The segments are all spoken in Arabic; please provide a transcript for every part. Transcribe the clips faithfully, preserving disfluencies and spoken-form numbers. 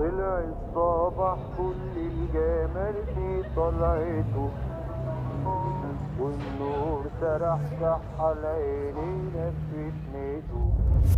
طلع الصباح كل الجمال في طلعته، والنور سرح صح على عينينا في فتنته.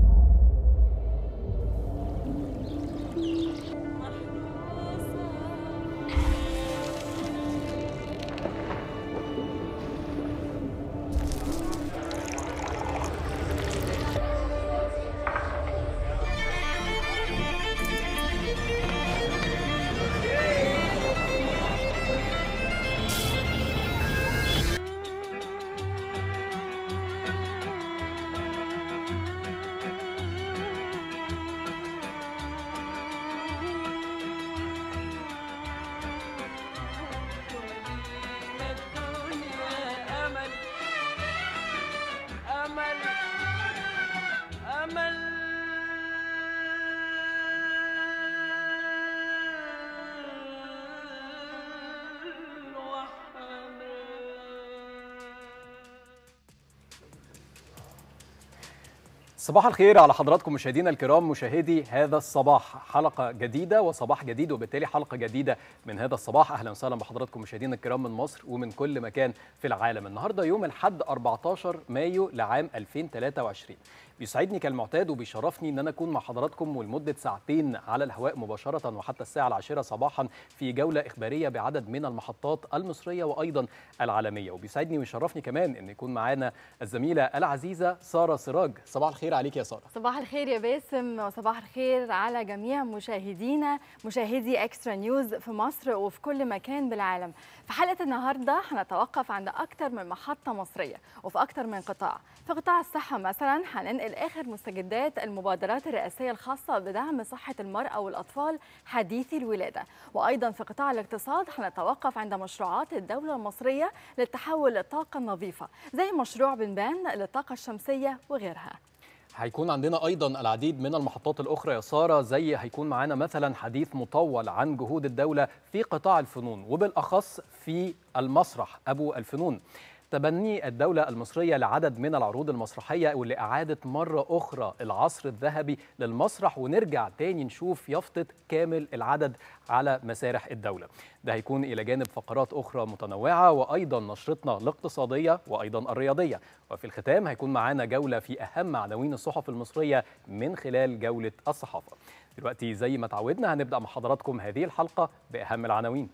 صباح الخير على حضراتكم مشاهدينا الكرام، مشاهدي هذا الصباح. حلقة جديدة وصباح جديد، وبالتالي حلقة جديدة من هذا الصباح. أهلا وسهلا بحضراتكم مشاهدينا الكرام من مصر ومن كل مكان في العالم. النهاردة يوم الأحد أربعة عشر مايو لعام ألفين وثلاثة وعشرين. بيسعدني كالمعتاد وبيشرفني ان انا اكون مع حضراتكم ولمده ساعتين على الهواء مباشره وحتى الساعه العاشره صباحا في جوله اخباريه بعدد من المحطات المصريه وايضا العالميه. وبيسعدني ويشرفني كمان ان يكون معانا الزميله العزيزه ساره سراج. صباح الخير عليك يا ساره. صباح الخير يا باسم، وصباح الخير على جميع مشاهدينا مشاهدي اكسترا نيوز في مصر وفي كل مكان بالعالم. في حلقه النهارده هنتوقف عند اكثر من محطه مصريه وفي اكثر من قطاع. في قطاع الصحه مثلا هننقل اخر مستجدات المبادرات الرئاسيه الخاصه بدعم صحه المراه والاطفال حديثي الولاده، وايضا في قطاع الاقتصاد هنتوقف عند مشروعات الدوله المصريه للتحول للطاقه النظيفه زي مشروع بنبان للطاقه الشمسيه وغيرها. هيكون عندنا ايضا العديد من المحطات الاخرى يا ساره، زي هيكون معانا مثلا حديث مطول عن جهود الدوله في قطاع الفنون وبالاخص في المسرح ابو الفنون. تبني الدولة المصرية لعدد من العروض المسرحية واللي أعادت مرة أخرى العصر الذهبي للمسرح، ونرجع تاني نشوف يافطة كامل العدد على مسارح الدولة. ده هيكون إلى جانب فقرات أخرى متنوعة وأيضا نشرتنا الاقتصادية وأيضا الرياضية. وفي الختام هيكون معانا جولة في أهم عناوين الصحف المصرية من خلال جولة الصحافة. دلوقتي زي ما تعودنا هنبدأ مع حضراتكم هذه الحلقة بأهم العناوين.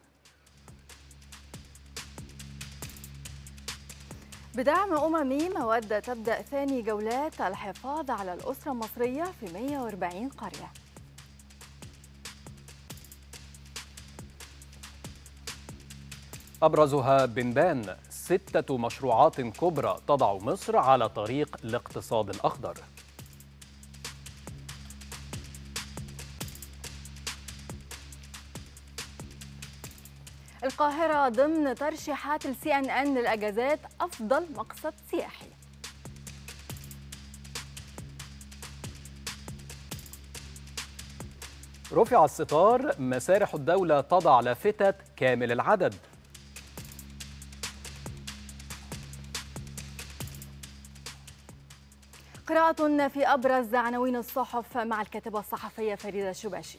بدعم أممي مودة تبدأ ثاني جولات الحفاظ على الأسرة المصرية في مئة وأربعين قرية. أبرزها بنبان، ستة مشروعات كبرى تضع مصر على طريق الاقتصاد الأخضر. القاهرة ضمن ترشيحات السي ان ان للأجازات أفضل مقصد سياحي. رفع الستار، مسارح الدولة تضع لافتة كامل العدد. قراءة في أبرز عناوين الصحف مع الكاتبة الصحفية فريدة الشباشي.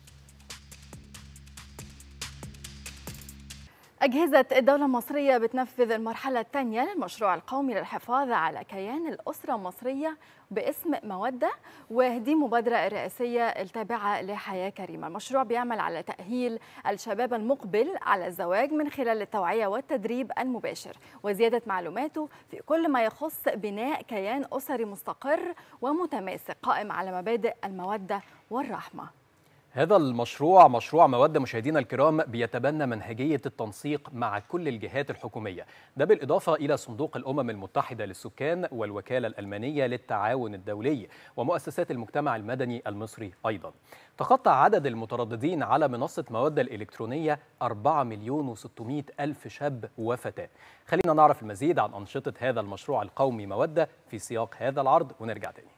أجهزة الدولة المصرية بتنفذ المرحلة الثانية للمشروع القومي للحفاظ على كيان الأسرة المصرية باسم مودة، ودي مبادرة رئاسية التابعة لحياة كريمة. المشروع بيعمل على تأهيل الشباب المقبل على الزواج من خلال التوعية والتدريب المباشر وزيادة معلوماته في كل ما يخص بناء كيان أسري مستقر ومتماسك قائم على مبادئ المودة والرحمة. هذا المشروع مشروع مودة مشاهدينا الكرام بيتبنى منهجية التنسيق مع كل الجهات الحكومية، ده بالإضافة إلى صندوق الأمم المتحدة للسكان والوكالة الألمانية للتعاون الدولي ومؤسسات المجتمع المدني المصري أيضا. تخطى عدد المترددين على منصة مودة الإلكترونية أربعة مليون وستمائة ألف شاب وفتاة. خلينا نعرف المزيد عن أنشطة هذا المشروع القومي مودة في سياق هذا العرض ونرجع تاني.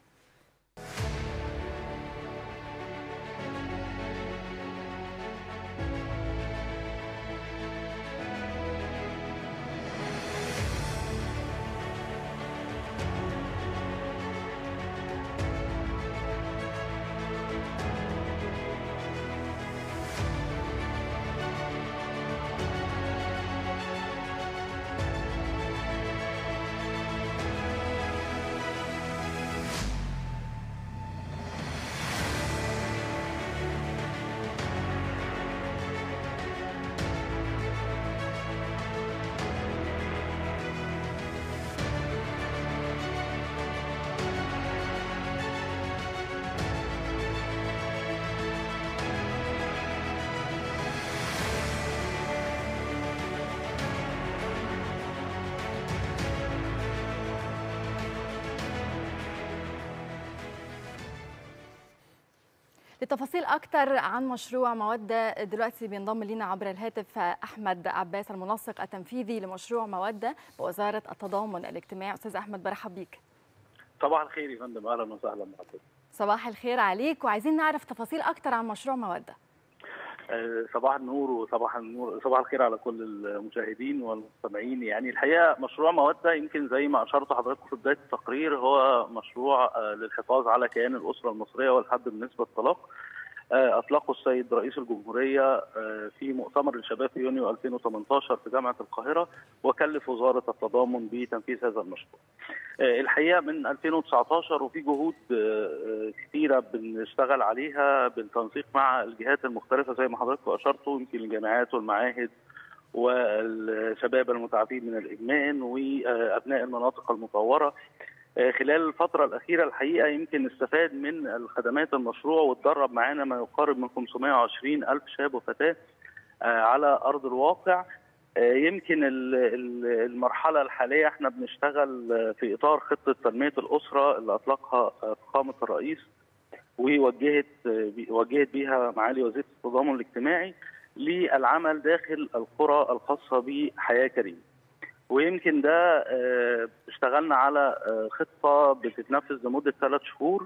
لتفاصيل أكثر عن مشروع مودة دلوقتي بينضم لنا عبر الهاتف أحمد عباس المنسق التنفيذي لمشروع مودة بوزارة التضامن الاجتماعي. أستاذ أحمد برحب بيك. صباح الخير يا فندم، أهلا وسهلا بحضرتك. صباح الخير عليك، وعايزين نعرف تفاصيل أكثر عن مشروع مودة. صباح النور وصباح النور صباح الخير على كل المشاهدين والمستمعين. يعني الحقيقه مشروع مودة يمكن زي ما اشرت حضرتك في بدايه التقرير هو مشروع للحفاظ على كيان الاسره المصريه والحد من نسبه الطلاق. اطلقه السيد رئيس الجمهوريه في مؤتمر الشباب في يونيو ألفين وثمانية عشر في جامعه القاهره، وكلف وزاره التضامن بتنفيذ هذا المشروع. الحقيقه من ألفين وتسعة عشر وفي جهود كثيره بنشتغل عليها بالتنسيق مع الجهات المختلفه زي ما حضرتك اشرتوا، يمكن الجامعات والمعاهد والشباب المتعافين من الادمان وابناء المناطق المطوره. خلال الفترة الأخيرة الحقيقة يمكن استفاد من الخدمات المشروع واتدرب معانا ما يقارب من خمسمائة وعشرين ألف شاب وفتاة على أرض الواقع. يمكن المرحلة الحالية احنا بنشتغل في إطار خطة تنمية الأسرة اللي أطلقها فخامة الرئيس ووجهت وجهت بها معالي وزيرة التضامن الاجتماعي للعمل داخل القرى الخاصة بحياة كريمة. ويمكن ده اشتغلنا على خطة بتتنفذ لمدة ثلاث شهور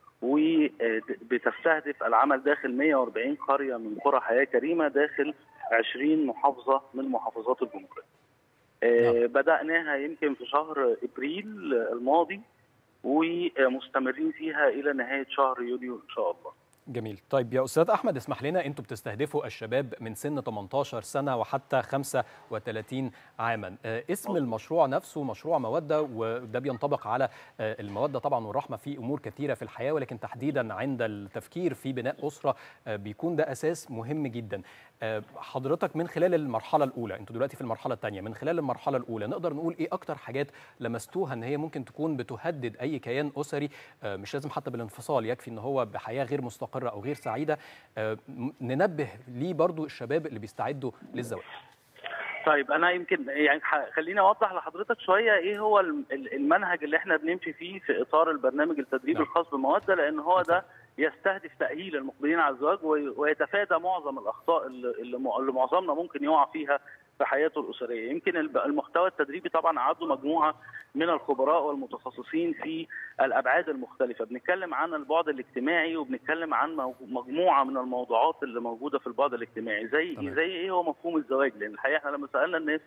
وبتستهدف العمل داخل مائة وأربعين قرية من قرى حياة كريمة داخل عشرين محافظة من محافظات الجمهورية. بدأناها يمكن في شهر إبريل الماضي ومستمرين فيها إلى نهاية شهر يوليو إن شاء الله. جميل. طيب يا أستاذ أحمد، اسمح لنا، أنتم بتستهدفوا الشباب من سن ثمانية عشر سنة وحتى خمسة وثلاثين عاما. اسم المشروع نفسه مشروع مودة، وده بينطبق على المودة طبعا والرحمة في أمور كثيرة في الحياة، ولكن تحديدا عند التفكير في بناء أسرة بيكون ده أساس مهم جدا. حضرتك من خلال المرحلة الأولى، أنتوا دلوقتي في المرحلة الثانية، من خلال المرحلة الأولى نقدر نقول إيه أكتر حاجات لمستوها إن هي ممكن تكون بتهدد أي كيان أسري، مش لازم حتى بالانفصال، يكفي إن هو بحياة غير مستقرة أو غير سعيدة، ننبه ليه برضو الشباب اللي بيستعدوا للزواج؟ طيب انا يمكن يعني خليني اوضح لحضرتك شويه ايه هو المنهج اللي احنا بنمشي فيه في اطار البرنامج التدريبي نعم. الخاص بمودة، لان هو ده يستهدف تاهيل المقبلين على الزواج ويتفادى معظم الاخطاء اللي معظمنا ممكن يقع فيها في حياته الاسريه. يمكن المحتوى التدريبي طبعا عدوا مجموعه من الخبراء والمتخصصين في الابعاد المختلفه، بنتكلم عن البعد الاجتماعي وبنتكلم عن مجموعه من الموضوعات اللي موجوده في البعد الاجتماعي، زي طبعا. زي ايه هو مفهوم الزواج، لان الحقيقه احنا لما سالنا الناس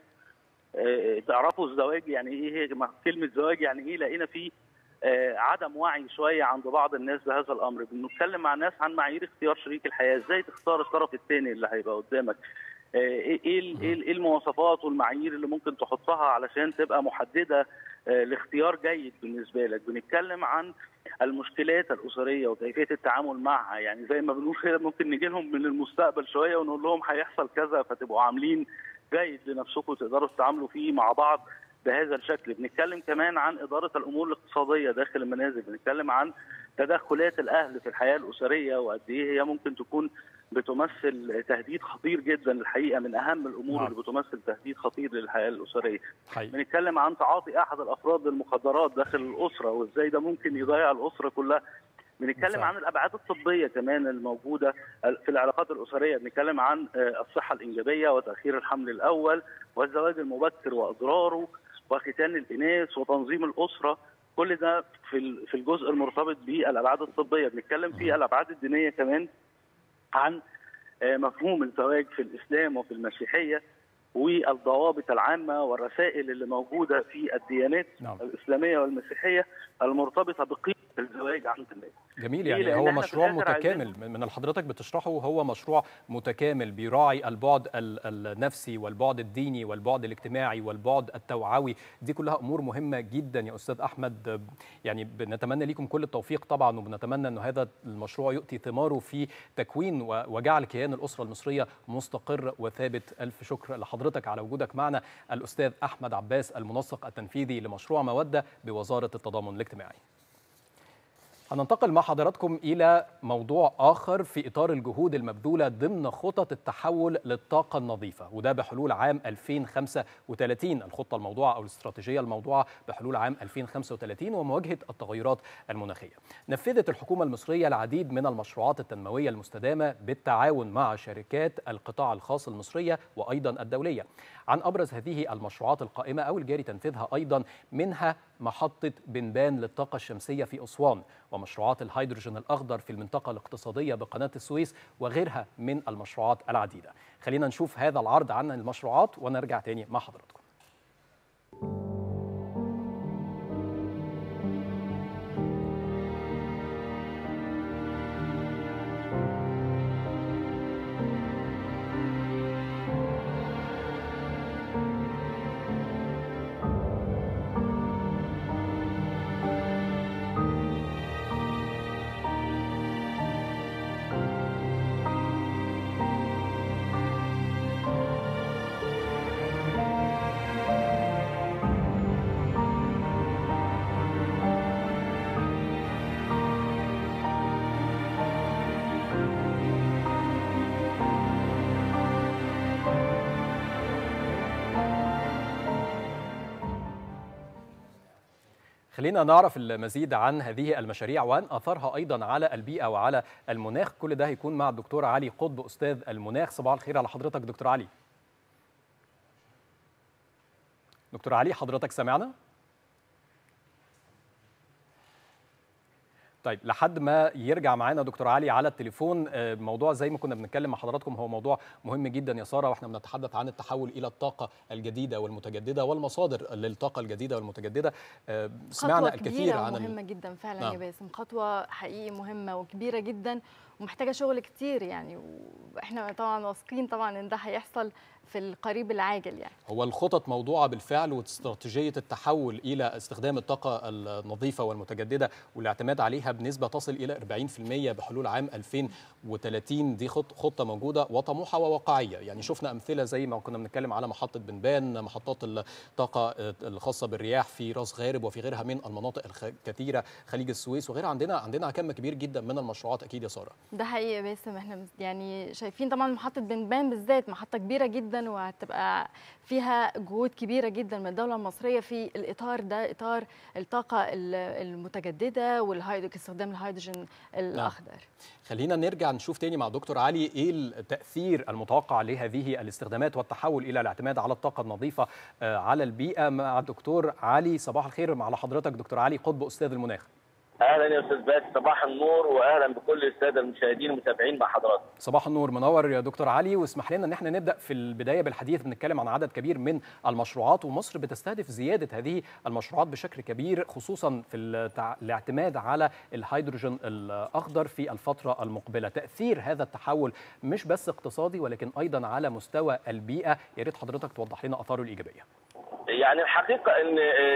اه تعرفوا الزواج يعني ايه، هي كلمه زواج يعني ايه، لقينا فيه اه عدم وعي شويه عند بعض الناس بهذا الامر. بنتكلم مع الناس عن معايير اختيار شريك الحياه، ازاي تختار الطرف الثاني اللي هيبقى قدامك، ايه ايه المواصفات والمعايير اللي ممكن تحطها علشان تبقى محدده لاختيار جيد بالنسبه لك. بنتكلم عن المشكلات الاسريه وكيفيه التعامل معها، يعني زي ما بنقول كده ممكن نجي لهم من المستقبل شويه ونقول لهم هيحصل كذا، فتبقوا عاملين جيد لنفسكم تقدروا تتعاملوا فيه مع بعض بهذا الشكل. بنتكلم كمان عن اداره الامور الاقتصاديه داخل المنازل، بنتكلم عن تدخلات الاهل في الحياه الاسريه وقد ايه هي ممكن تكون بتمثل تهديد خطير جدا، الحقيقه من اهم الامور نعم. اللي بتمثل تهديد خطير للحياه الاسريه. حقيقي. بنتكلم عن تعاطي احد الافراد للمخدرات داخل الاسره وازاي ده ممكن يضيع الاسره كلها. بنتكلم صح. عن الابعاد الطبيه كمان الموجوده في العلاقات الاسريه، بنتكلم عن الصحه الانجابيه وتاخير الحمل الاول والزواج المبكر واضراره وختان الاناث وتنظيم الاسره، كل ده في في الجزء المرتبط بالابعاد الطبيه. بنتكلم في الابعاد الدينيه كمان عن مفهوم الزواج في الإسلام وفي المسيحية والضوابط العامة والرسائل اللي موجودة في الديانات نعم. الإسلامية والمسيحية المرتبطة بقيمة الزواج عند الله. جميل، يعني هو مشروع متكامل من حضرتك بتشرحه، هو مشروع متكامل بيراعي البعد النفسي والبعد الديني والبعد الاجتماعي والبعد التوعوي، دي كلها أمور مهمة جدا يا أستاذ أحمد. يعني بنتمنى لكم كل التوفيق طبعا، وبنتمنى أن هذا المشروع يؤتي ثماره في تكوين وجعل كيان الأسرة المصرية مستقر وثابت. ألف شكر لحضرتك على وجودك معنا، الأستاذ أحمد عباس المنسق التنفيذي لمشروع مودة بوزارة التضامن الاجتماعي. هننتقل مع حضراتكم إلى موضوع آخر في إطار الجهود المبذولة ضمن خطط التحول للطاقة النظيفة، وده بحلول عام ألفين وخمسة وثلاثين. الخطة الموضوعة أو الاستراتيجية الموضوعة بحلول عام ألفين وخمسة وثلاثين ومواجهة التغيرات المناخية. نفذت الحكومة المصرية العديد من المشروعات التنموية المستدامة بالتعاون مع شركات القطاع الخاص المصرية وأيضا الدولية. عن أبرز هذه المشروعات القائمة أو الجاري تنفيذها أيضا منها محطة بنبان للطاقة الشمسية في أسوان، ومشروعات الهيدروجين الأخضر في المنطقة الاقتصادية بقناة السويس، وغيرها من المشروعات العديدة. خلينا نشوف هذا العرض عن المشروعات ونرجع تاني مع حضراتكم. خلينا نعرف المزيد عن هذه المشاريع وعن أثرها أيضا على البيئة وعلى المناخ. كل ده هيكون مع الدكتور علي قطب أستاذ المناخ. صباح الخير على حضرتك دكتور علي. دكتور علي حضرتك سمعنا؟ طيب لحد ما يرجع معانا دكتور علي على التليفون، موضوع زي ما كنا بنتكلم مع حضراتكم هو موضوع مهم جدا يا ساره، واحنا بنتحدث عن التحول الى الطاقه الجديده والمتجدده والمصادر للطاقه الجديده والمتجدده. سمعنا الكثير عن مهمه جدا فعلا. نعم. يا باسم خطوه حقيقي مهمه وكبيره جدا ومحتاجه شغل كتير يعني، واحنا طبعا واثقين طبعا ان ده هيحصل في القريب العاجل. يعني هو الخطط موضوعه بالفعل، واستراتيجيه التحول الى استخدام الطاقه النظيفه والمتجدده والاعتماد عليها بنسبه تصل الى أربعين بالمئة بحلول عام ألفين وثلاثين. دي خطه موجوده وطموحه وواقعيه. يعني شفنا امثله زي ما كنا بنتكلم على محطه بنبان، محطات الطاقه الخاصه بالرياح في راس غارب وفي غيرها من المناطق الكثيره، خليج السويس وغيرها. عندنا عندنا كم كبير جدا من المشروعات اكيد يا ساره. ده حقيقي باسم، احنا يعني شايفين طبعا محطه بنبان بالذات محطه كبيره جدا وهتبقى فيها جهود كبيره جدا من الدوله المصريه في الاطار ده، اطار الطاقه المتجدده واستخدام الهيدروجين الاخضر. نعم. خلينا نرجع نشوف تاني مع دكتور علي ايه التاثير المتوقع لهذه الاستخدامات والتحول الى الاعتماد على الطاقه النظيفه على البيئه مع الدكتور علي. صباح الخير على حضرتك دكتور علي قطب استاذ المناخ. اهلا يا استاذ باسم، صباح النور واهلا بكل الساده المشاهدين المتابعين مع حضراتكم. صباح النور، منور يا دكتور علي. واسمح لنا ان احنا نبدا في البدايه بالحديث. بنتكلم عن عدد كبير من المشروعات، ومصر بتستهدف زياده هذه المشروعات بشكل كبير، خصوصا في الاعتماد على الهيدروجين الاخضر في الفتره المقبله. تاثير هذا التحول مش بس اقتصادي ولكن ايضا على مستوى البيئه. يا ريت حضرتك توضح لنا اثاره الايجابيه. يعني الحقيقه ان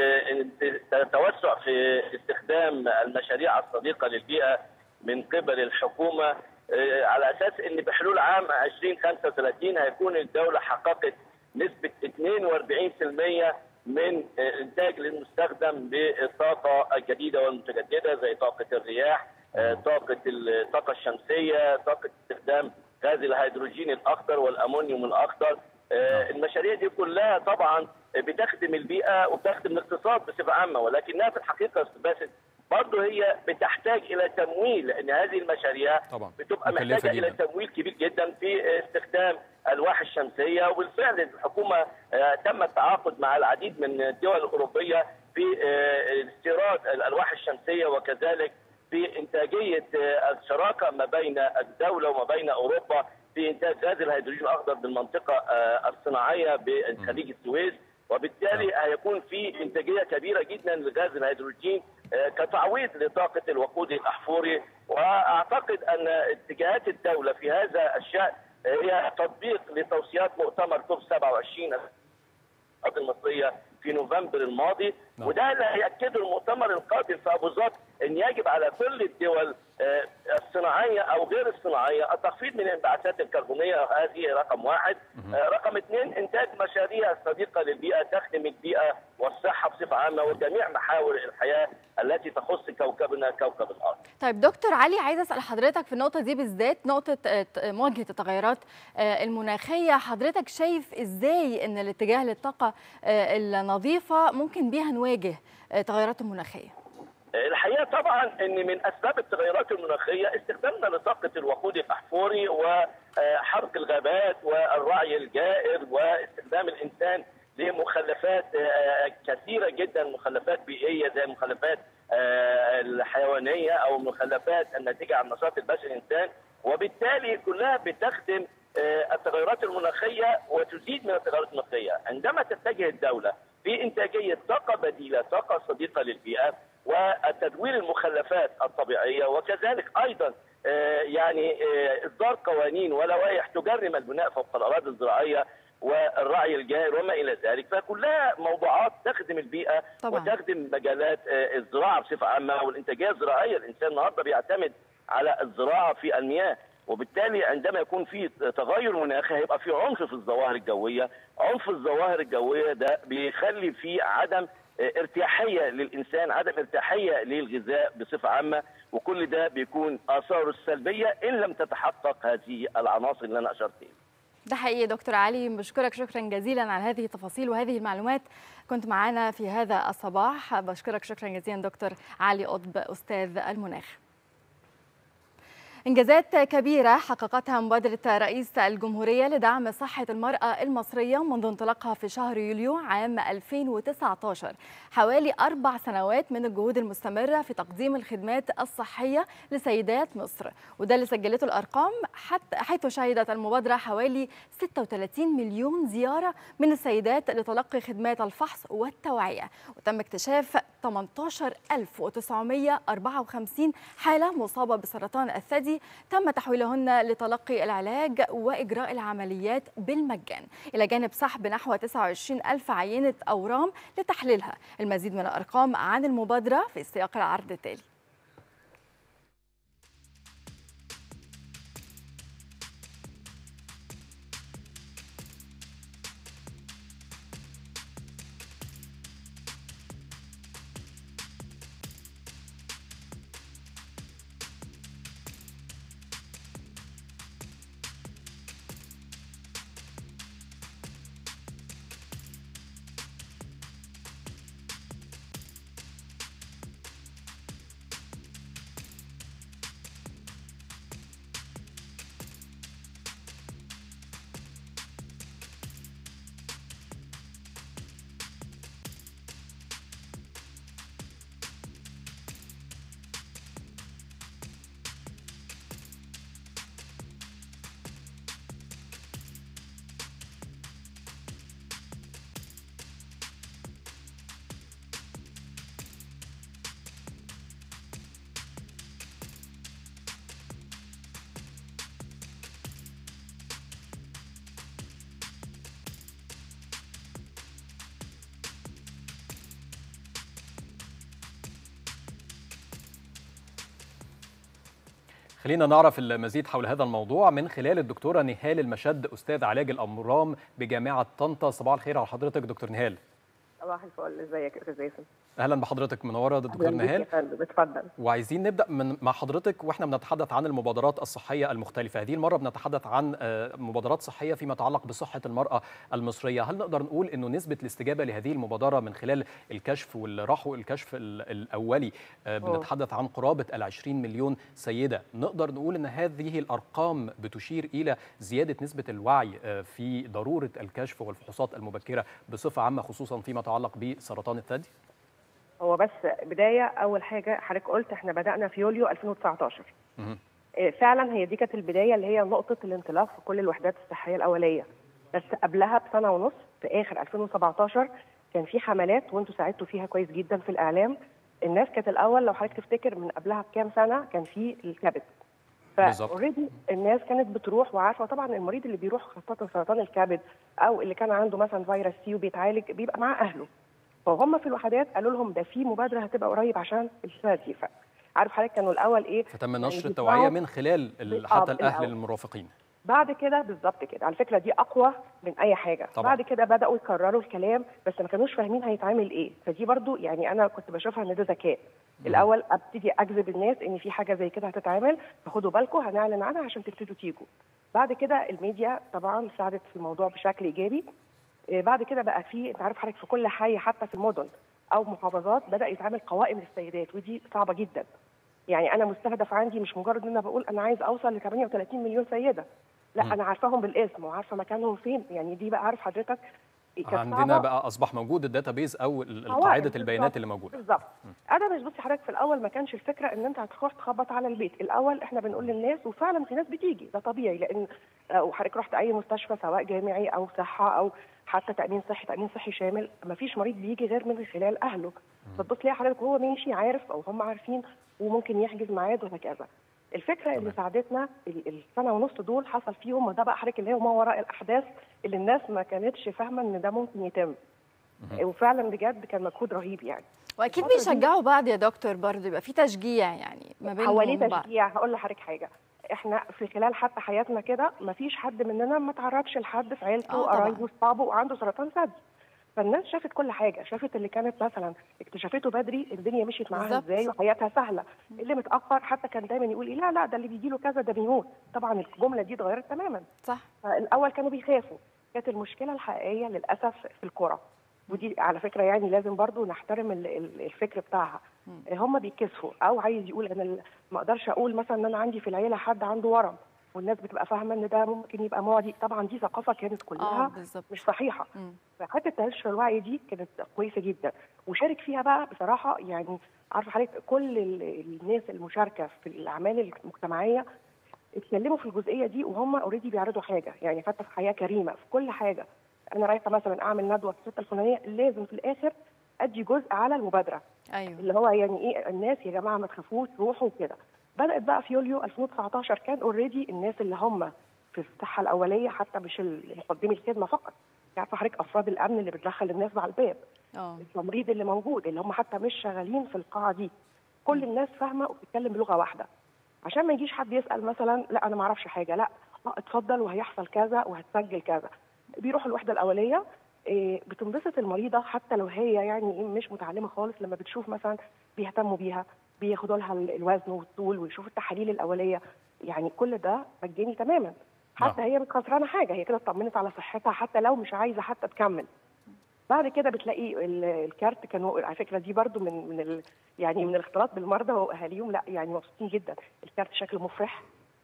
التوسع في استخدام المشاريع الصديقه للبيئه من قبل الحكومه على اساس ان بحلول عام ألفين وخمسة وثلاثين هيكون الدوله حققت نسبه اثنين وأربعين بالمئة من انتاج المستخدم بالطاقه الجديده والمتجدده زي طاقه الرياح، طاقه الطاقه الشمسيه، طاقه استخدام غاز الهيدروجين الاخضر والامونيوم الاخضر. المشاريع دي كلها طبعا بتخدم البيئه وبتخدم الاقتصاد بصفه عامه، ولكنها في الحقيقه استاذ باسم برضه هي بتحتاج الى تمويل، لان هذه المشاريع طبعا بتبقى محتاجه الى تمويل كبير جدا في استخدام الالواح الشمسيه. وبالفعل الحكومه تم التعاقد مع العديد من الدول الاوروبيه في استيراد الالواح الشمسيه، وكذلك في انتاجيه الشراكه ما بين الدوله وما بين اوروبا في انتاج غاز الهيدروجين الاخضر بالمنطقه الصناعيه بخليج السويس. وبالتالي هيكون في انتاجيه كبيره جدا لغاز الهيدروجين كتعويض لطاقه الوقود الاحفوري. واعتقد ان اتجاهات الدوله في هذا الشان هي تطبيق لتوصيات مؤتمر كوب سبعة وعشرين المصريه في نوفمبر الماضي. وده اللي هيأكده المؤتمر القادم في ابو ظبي ان يجب على كل الدول الصناعيه او غير الصناعيه التخفيض من الانبعاثات الكربونيه، هذه رقم واحد. رقم اثنين انتاج مشاريع صديقه للبيئه تخدم البيئه والصحه بصفه عامه وجميع محاور الحياه التي تخص كوكبنا كوكب الارض. طيب دكتور علي، عايزه اسال حضرتك في النقطه دي بالذات، نقطه مواجهه التغيرات المناخيه، حضرتك شايف ازاي ان الاتجاه للطاقه النظيفه ممكن بيها نواجه التغيرات المناخيه؟ الحقيقه طبعا ان من اسباب التغيرات المناخيه استخدامنا لطاقه الوقود الاحفوري وحرق الغابات والرعي الجائر واستخدام الانسان لمخلفات كثيره جدا، مخلفات بيئيه زي المخلفات الحيوانيه او المخلفات الناتجه عن نشاط البشر الانسان، وبالتالي كلها بتخدم التغيرات المناخيه وتزيد من التغيرات المناخيه. عندما تتجه الدوله في انتاجيه طاقه بديله، طاقه صديقه للبيئه، وتدوير المخلفات الطبيعيه، وكذلك ايضا يعني اصدار قوانين ولوائح تجرم البناء فوق الاراضي الزراعيه والرعي الجائر وما الى ذلك، فكلها موضوعات تخدم البيئه طبعا. وتخدم مجالات الزراعه بصفه عامه والانتاجيه الزراعيه. الانسان النهارده بيعتمد على الزراعه في المياه، وبالتالي عندما يكون في تغير مناخي هيبقى في عنف في الظواهر الجويه، عنف الظواهر الجويه ده بيخلي في عدم ارتياحيه للانسان، عدم ارتياحيه للغذاء بصفه عامه، وكل ده بيكون اثاره السلبيه ان لم تتحقق هذه العناصر اللي انا اشرت اليها. ده حقيقي دكتور علي، بشكرك شكرا جزيلا على هذه التفاصيل وهذه المعلومات، كنت معنا في هذا الصباح. بشكرك شكرا جزيلا دكتور علي قطب أستاذ المناخ. إنجازات كبيرة حققتها مبادرة رئيس الجمهورية لدعم صحة المرأة المصرية منذ انطلاقها في شهر يوليو عام ألفين وتسعة عشر، حوالي أربع سنوات من الجهود المستمرة في تقديم الخدمات الصحية لسيدات مصر، وده اللي سجلته الأرقام، حتى حيث شهدت المبادرة حوالي ستة وثلاثين مليون زيارة من السيدات لتلقي خدمات الفحص والتوعية، وتم اكتشاف ثمانية عشر ألف وتسعمائة وأربعة وخمسين حالة مصابة بسرطان الثدي تم تحويلهن لتلقي العلاج وإجراء العمليات بالمجان، إلى جانب سحب نحو تسعة وعشرين ألف عينة أورام لتحليلها. المزيد من الأرقام عن المبادرة في سياق العرض التالي. خلينا نعرف المزيد حول هذا الموضوع من خلال الدكتورة نهال المشد، أستاذ علاج الأورام بجامعة طنطا. صباح الخير على حضرتك دكتور نهال. صباح الفل، ازيك يا استاذ باسم؟ اهلا بحضرتك، منوره دكتور نهال. اتفضل. وعايزين نبدا من مع حضرتك واحنا بنتحدث عن المبادرات الصحيه المختلفه. هذه المره بنتحدث عن مبادرات صحيه فيما يتعلق بصحه المراه المصريه. هل نقدر نقول انه نسبه الاستجابه لهذه المبادره من خلال الكشف واللي راحوا الكشف الاولي بنتحدث عن قرابه العشرين مليون سيده، نقدر نقول ان هذه الارقام بتشير الى زياده نسبه الوعي في ضروره الكشف والفحوصات المبكره بصفه عامه، خصوصا فيما يتعلق بسرطان الثدي؟ هو بس بدايه، اول حاجه حضرتك قلت احنا بدانا في يوليو ألفين وتسعة عشر. فعلا هي دي كانت البدايه اللي هي نقطه الانطلاق في كل الوحدات الصحيه الاوليه، بس قبلها بسنه ونص في اخر ألفين وسبعة عشر كان في حملات وانتم ساعدتوا فيها كويس جدا في الاعلام. الناس كانت الاول لو حضرتك تفتكر من قبلها بكام سنه كان في الكبد، فاوريدي الناس كانت بتروح وعارفه. طبعا المريض اللي بيروح خاصه سرطان الكبد او اللي كان عنده مثلا فيروس سي وبيتعالج بيبقى مع اهله، فهم في الوحدات قالوا لهم ده في مبادره هتبقى قريب عشان الثدي. عارف حضرتك كانوا الاول ايه، فتم نشر التوعيه من خلال حتى الاهل المرافقين. بعد كده بالظبط كده، على فكره دي اقوى من اي حاجه. طبعا. بعد كده بداوا يكرروا الكلام بس ما كانوش فاهمين هيتعمل ايه، فدي برضو يعني انا كنت بشوفها ان ده ذكاء. الاول ابتدي اجذب الناس ان في حاجه زي كده هتتعمل، فخدوا بالكم هنعلن عنها عشان تبتدوا تيجوا. بعد كده الميديا طبعا ساعدت في الموضوع بشكل ايجابي. بعد كده بقى في، انت عارف حضرتك، في كل حي حتى في المدن او محافظات بدا يتعمل قوائم للسيدات، ودي صعبه جدا. يعني انا مستهدف عندي مش مجرد ان انا بقول انا عايز اوصل ل ثمانية وثلاثين مليون سيده، لا م. انا عارفاهم بالاسم وعارفه مكانهم فين. يعني دي بقى عارف حضرتك عندنا بقى اصبح موجود الداتابيز او قاعده البيانات اللي موجوده. بالظبط. انا مش بصي حضرتك، في الاول ما كانش الفكره ان انت هتروح تخبط على البيت، الاول احنا بنقول للناس وفعلا في ناس بتيجي، ده طبيعي، لان وحضرتك رحت اي مستشفى سواء جامعي او صحه او حتى تامين صحي، تامين صحي شامل، ما فيش مريض بيجي غير من خلال اهله. فتبص ليه حضرتك هو ماشي عارف او هم عارفين وممكن يحجز ميعاد وهكذا. الفكره اللي ساعدتنا السنه ونص دول حصل فيهم، وده بقى حضرتك اللي هو ما وراء الاحداث اللي الناس ما كانتش فاهمه ان ده ممكن يتم. وفعلا بجد كان مجهود رهيب يعني. واكيد بيشجعوا بعض يا دكتور، برضه يبقى في تشجيع يعني ما بينهم. هو ليه تشجيع؟ هقول لحضرتك حاجه، احنا في خلال حتى حياتنا كده ما فيش حد مننا ما تعرضش لحد في عيلته وقرايبه واصحابه وعنده سرطان ثدي. فالناس شافت كل حاجه، شافت اللي كانت مثلا اكتشفته بدري الدنيا مشيت معاها ازاي وحياتها سهله، اللي متاخر حتى كان دايما يقول لا لا ده اللي بيجي له كذا ده بيموت. طبعا الجمله دي اتغيرت تماما. صح. الاول كانوا بيخافوا، كانت المشكله الحقيقيه للاسف في القرى، ودي على فكره يعني لازم برضو نحترم الفكر بتاعها. هم بيتكسفوا او عايز يقول انا ما اقدرش اقول مثلا ان انا عندي في العيله حد عنده ورم، والناس بتبقى فاهمه ان ده ممكن يبقى معدي. طبعا دي ثقافه كانت كلها مش صحيحه. فحته تنشر الوعي دي كانت كويسه جدا، وشارك فيها بقى بصراحه. يعني عارفه حضرتك كل الناس المشاركه في الاعمال المجتمعيه اتكلموا في الجزئيه دي وهم اوريدي بيعرضوا حاجه، يعني حتى في حياه كريمه في كل حاجه. انا رايحه مثلا اعمل ندوه في الحته الفلانيه، لازم في الاخر ادي جزء على المبادره. ايوه. اللي هو يعني ايه، الناس يا جماعه ما تخافوش روحوا كده. بدات بقى في يوليو ألفين وتسعتاشر كان اوريدي الناس اللي هم في الصحه الاوليه، حتى مش مقدمي الخدمه فقط، عارفه حضرتك افراد الامن اللي بتدخل الناس على الباب، اه التمريض اللي موجود اللي هم حتى مش شغالين في القاعه دي، كل الناس فاهمه وبتتكلم بلغه واحده، عشان ما يجيش حد يسال مثلا لا انا ما اعرفش حاجه، لا اتفضل وهيحصل كذا وهتسجل كذا. بيروحوا الوحده الاوليه، بتنبسط المريضه حتى لو هي يعني مش متعلمه خالص، لما بتشوف مثلا بيهتموا بيها، بياخدوا لها الوزن والطول ويشوفوا التحاليل الاوليه، يعني كل ده مجاني تماما. حتى هي مش خسرانه حاجه، هي كده اطمنت على صحتها حتى لو مش عايزه حتى تكمل. بعد كده بتلاقي الكارت كانوا على فكره دي برده من من ال يعني من الاختلاط بالمرضى واهاليهم، لا يعني مبسوطين جدا. الكارت شكله مفرح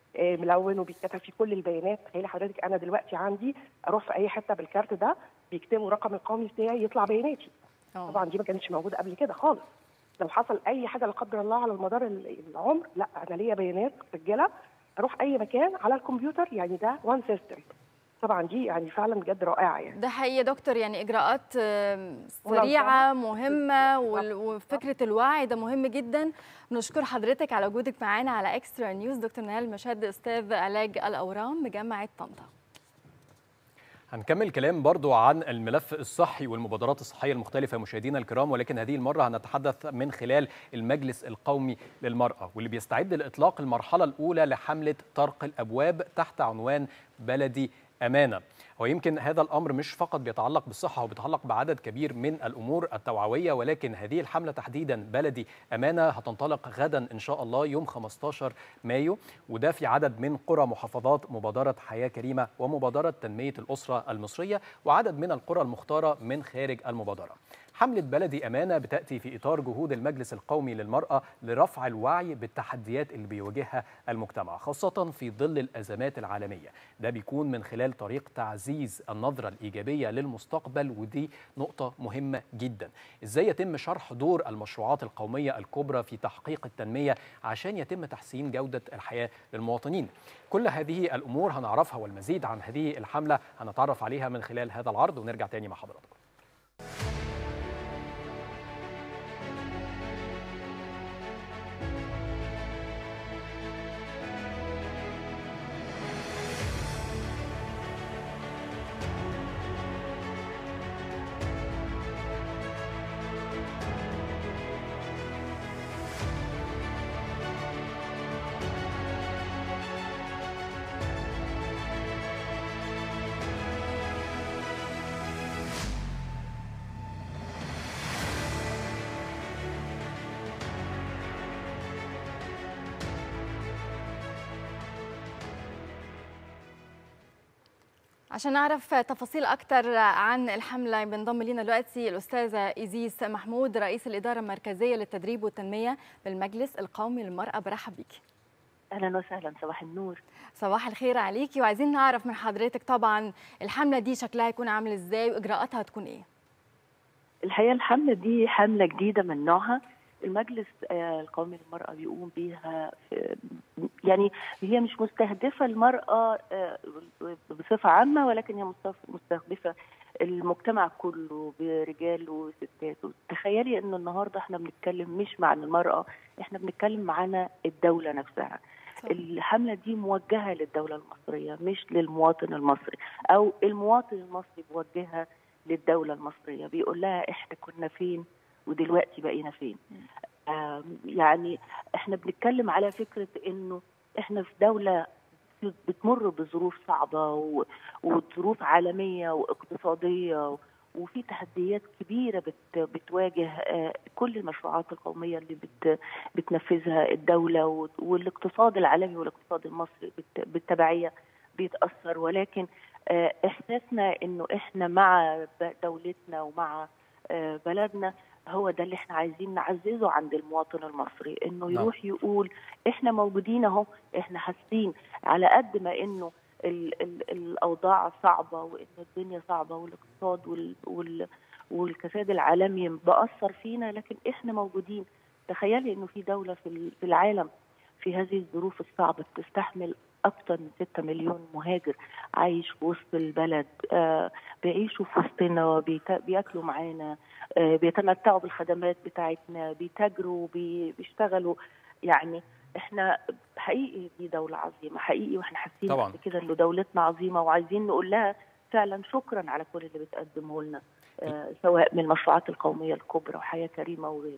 ملون وبيتكتب فيه كل البيانات. تخيلي حضرتك انا دلوقتي عندي اروح في اي حته بالكارت ده بيكتبوا رقم القومي بتاعي يطلع بياناتي. أوه. طبعا دي ما كانتش موجوده قبل كده خالص. لو حصل اي حاجه لا قدر الله على مدار العمر، لا انا ليا بيانات مسجله اروح اي مكان على الكمبيوتر، يعني ده وان سيستم. طبعا دي يعني فعلا بجد رائعه يعني. ده حقيقي يا دكتور، يعني اجراءات سريعه مهمه، وفكره الوعي ده مهم جدا. بنشكر حضرتك على وجودك معانا على اكسترا نيوز، دكتور نهال مشاد، استاذ علاج الاورام بجامعه طنطا. هنكمل كلام برضو عن الملف الصحي والمبادرات الصحية المختلفة مشاهدينا الكرام، ولكن هذه المرة هنتحدث من خلال المجلس القومي للمرأة، واللي بيستعد لإطلاق المرحلة الأولى لحملة طرق الأبواب تحت عنوان بلدي أمانة. ويمكن هذا الأمر مش فقط بيتعلق بالصحة، وبيتعلق بعدد كبير من الأمور التوعوية، ولكن هذه الحملة تحديدا بلدي أمانة هتنطلق غدا إن شاء الله يوم خمستاشر مايو، وده في عدد من قرى محافظات مبادرة حياة كريمة ومبادرة تنمية الأسرة المصرية، وعدد من القرى المختارة من خارج المبادرة. حملة بلدي أمانة بتأتي في إطار جهود المجلس القومي للمرأة لرفع الوعي بالتحديات اللي بيواجهها المجتمع، خاصة في ظل الأزمات العالمية. ده بيكون من خلال طريق تعزيز النظرة الإيجابية للمستقبل، ودي نقطة مهمة جدا. إزاي يتم شرح دور المشروعات القومية الكبرى في تحقيق التنمية عشان يتم تحسين جودة الحياة للمواطنين. كل هذه الأمور هنعرفها، والمزيد عن هذه الحملة هنتعرف عليها من خلال هذا العرض، ونرجع تاني مع حضراتكم. عشان نعرف تفاصيل أكتر عن الحملة بنضم لنا دلوقتي الأستاذة إيزيس محمود رئيس الإدارة المركزية للتدريب والتنمية بالمجلس القومي للمرأة. برحب بيكي. أهلا وسهلا، صباح النور. صباح الخير عليكي. وعايزين نعرف من حضرتك طبعا الحملة دي شكلها هيكون عامل إزاي وإجراءاتها هتكون إيه؟ الحقيقة الحملة دي حملة جديدة من نوعها، المجلس القومي للمرأة بيقوم بيها، يعني هي مش مستهدفة المرأة بصفة عامة، ولكن هي مستهدفة المجتمع كله برجال وستات. تخيلي إنه النهاردة احنا بنتكلم مش مع المرأة، احنا بنتكلم معانا الدولة نفسها. الحملة دي موجهة للدولة المصرية مش للمواطن المصري، أو المواطن المصري موجهة للدولة المصرية، بيقول لها احنا كنا فين ودلوقتي بقينا فين. آه يعني احنا بنتكلم على فكرة انه احنا في دولة بتمر بظروف صعبة وظروف عالمية واقتصادية، وفي تحديات كبيرة بت بتواجه آه كل المشروعات القومية اللي بت بتنفذها الدولة، والاقتصاد العالمي والاقتصاد المصري بالتبعية بيتأثر. ولكن آه احساسنا انه احنا مع دولتنا ومع آه بلدنا هو ده اللي احنا عايزين نعززه عند المواطن المصري، انه يروح يقول احنا موجودين اهو، احنا حاسين على قد ما انه ال ال الاوضاع صعبه وان الدنيا صعبه والاقتصاد وال وال والكساد العالمي بأثر فينا، لكن احنا موجودين. تخيلي انه في دوله في في العالم في هذه الظروف الصعبه بتستحمل أكثر من ستة مليون مهاجر عايش في وسط البلد، آه بيعيشوا في وسطنا، بياكلوا معانا، آه بيتمتعوا بالخدمات بتاعتنا، بيتاجروا، بي بيشتغلوا. يعني احنا حقيقي دي دولة عظيمة حقيقي، واحنا حاسين كده انه دولتنا عظيمة، وعايزين نقول لها فعلا شكرا على كل اللي بتقدمه لنا، آه سواء من المشروعات القومية الكبرى وحياة كريمة وغيره.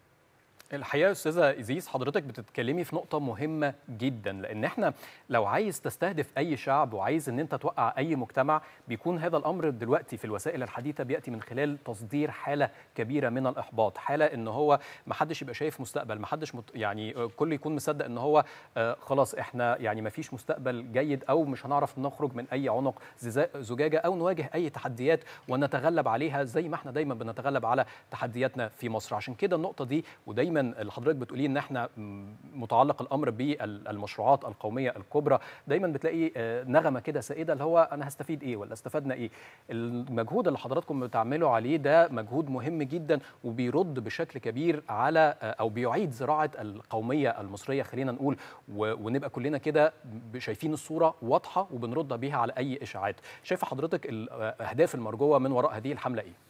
الحقيقه استاذه إيزيس حضرتك بتتكلمي في نقطه مهمه جدا، لان احنا لو عايز تستهدف اي شعب وعايز ان انت توقع اي مجتمع، بيكون هذا الامر دلوقتي في الوسائل الحديثه بياتي من خلال تصدير حاله كبيره من الاحباط، حاله ان هو ما حدش يبقى شايف مستقبل، ما حدش مت... يعني كل يكون مصدق ان هو آه خلاص احنا يعني ما فيش مستقبل جيد، او مش هنعرف نخرج من اي عنق زجاجه، او نواجه اي تحديات ونتغلب عليها زي ما احنا دايما بنتغلب على تحدياتنا في مصر. عشان كده النقطه دي، ودايما اللي حضرتك بتقوليه ان احنا متعلق الامر بالمشروعات القوميه الكبرى، دايما بتلاقي نغمه كده سائده اللي هو انا هستفيد ايه ولا استفدنا ايه. المجهود اللي حضراتكم بتعملوا عليه ده مجهود مهم جدا، وبيرد بشكل كبير على او بيعيد زراعه القوميه المصريه، خلينا نقول، ونبقى كلنا كده شايفين الصوره واضحه وبنرد بيها على اي اشاعات. شايفه حضرتك الاهداف المرجوه من وراء هذه الحمله ايه؟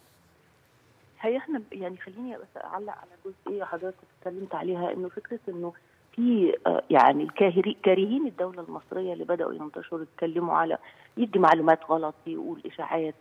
هي احنا يعني خليني بس اعلق على جزئيه حضرتك اتكلمت عليها، انه فكره انه في يعني كارهين الدوله المصريه اللي بداوا ينتشروا يتكلموا على يدي معلومات غلط، يقول اشاعات،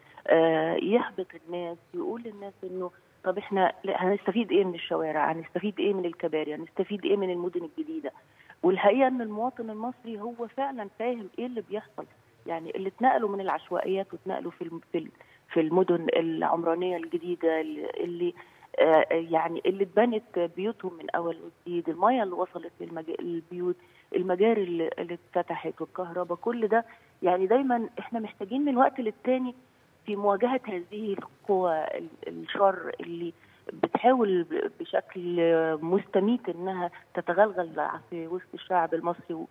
يحبط الناس، يقول للناس انه طب احنا هنستفيد ايه من الشوارع، هنستفيد ايه من الكباري، هنستفيد ايه من المدن الجديده. والحقيقه ان المواطن المصري هو فعلا فاهم ايه اللي بيحصل، يعني اللي اتنقلوا من العشوائيات واتنقلوا في في في المدن العمرانيه الجديده اللي آه يعني اللي اتبنت بيوتهم من اول وجديد، الميه اللي وصلت للبيوت، المجاري اللي, اللي اتفتحت، والكهرباء، كل ده. يعني دايما احنا محتاجين من وقت للتاني في مواجهه هذه القوى الشر اللي بتحاول بشكل مستميت انها تتغلغل في وسط الشعب المصري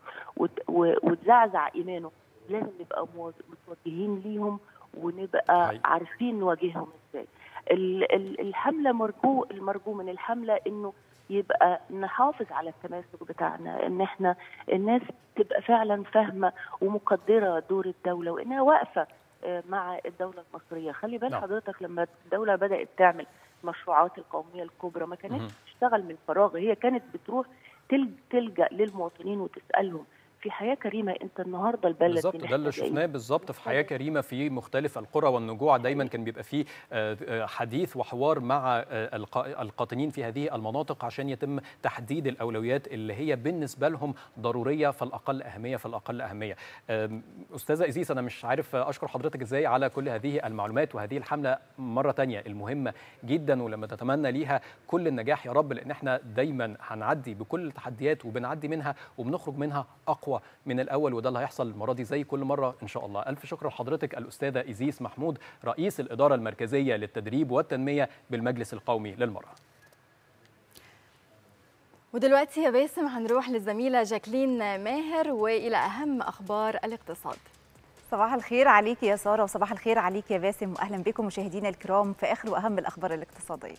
وتزعزع ايمانه. لازم نبقى متوجهين ليهم ونبقى عارفين نواجههم ازاي. الحمله مرجو المرجو من الحمله انه يبقى نحافظ على التماسك بتاعنا، ان احنا الناس تبقى فعلا فاهمه ومقدره دور الدوله، وانها واقفه مع الدوله المصريه. خلي بال حضرتك لما الدوله بدات تعمل المشروعات القوميه الكبرى ما كانتش بتشتغل من فراغ، هي كانت بتروح تلجأ للمواطنين وتسالهم في حياة كريمة انت النهارده البلد بالظبط. ده اللي شفناه بالظبط في حياة كريمة في مختلف القرى والنجوع. دايما كان بيبقى فيه حديث وحوار مع القاطنين في هذه المناطق عشان يتم تحديد الأولويات اللي هي بالنسبة لهم ضرورية فالأقل أهمية فالأقل أهمية. أستاذة إيزيس، أنا مش عارف أشكر حضرتك إزاي على كل هذه المعلومات وهذه الحملة مرة تانية المهمة جدا، ولما تتمنى ليها كل النجاح يا رب، لأن احنا دايما هنعدي بكل التحديات وبنعدي منها وبنخرج منها أقوى اقوى من الاول، وده اللي هيحصل المره دي زي كل مره ان شاء الله. الف شكر لحضرتك الاستاذه ايزيس محمود، رئيس الاداره المركزيه للتدريب والتنميه بالمجلس القومي للمراه. ودلوقتي يا باسم هنروح للزميله جاكلين ماهر والى اهم اخبار الاقتصاد. صباح الخير عليك يا ساره، وصباح الخير عليك يا باسم، واهلا بكم مشاهدينا الكرام في اخر واهم الاخبار الاقتصاديه.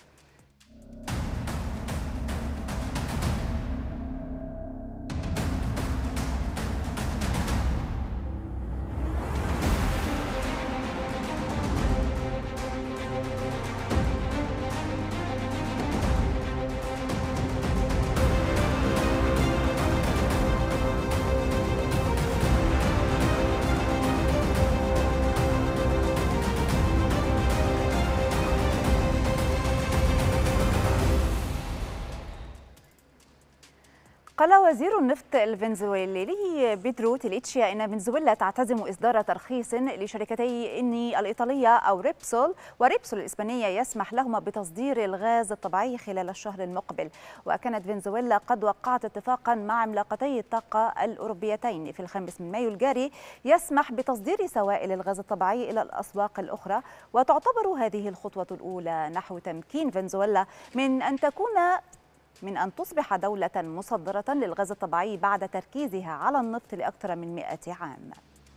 قال وزير النفط الفنزويلي بيدرو تيليتشيا إن فنزويلا تعتزم إصدار ترخيص لشركتي إني الإيطالية أو ريبسول وريبسول الإسبانية يسمح لهما بتصدير الغاز الطبيعي خلال الشهر المقبل. وكانت فنزويلا قد وقعت اتفاقا مع عملاقتي الطاقة الأوروبيتين في الخامس من مايو الجاري يسمح بتصدير سوائل الغاز الطبيعي إلى الأسواق الأخرى، وتعتبر هذه الخطوة الأولى نحو تمكين فنزويلا من أن تكون من أن تصبح دولة مصدرة للغاز الطبيعي بعد تركيزها على النفط لأكثر من مئة عام.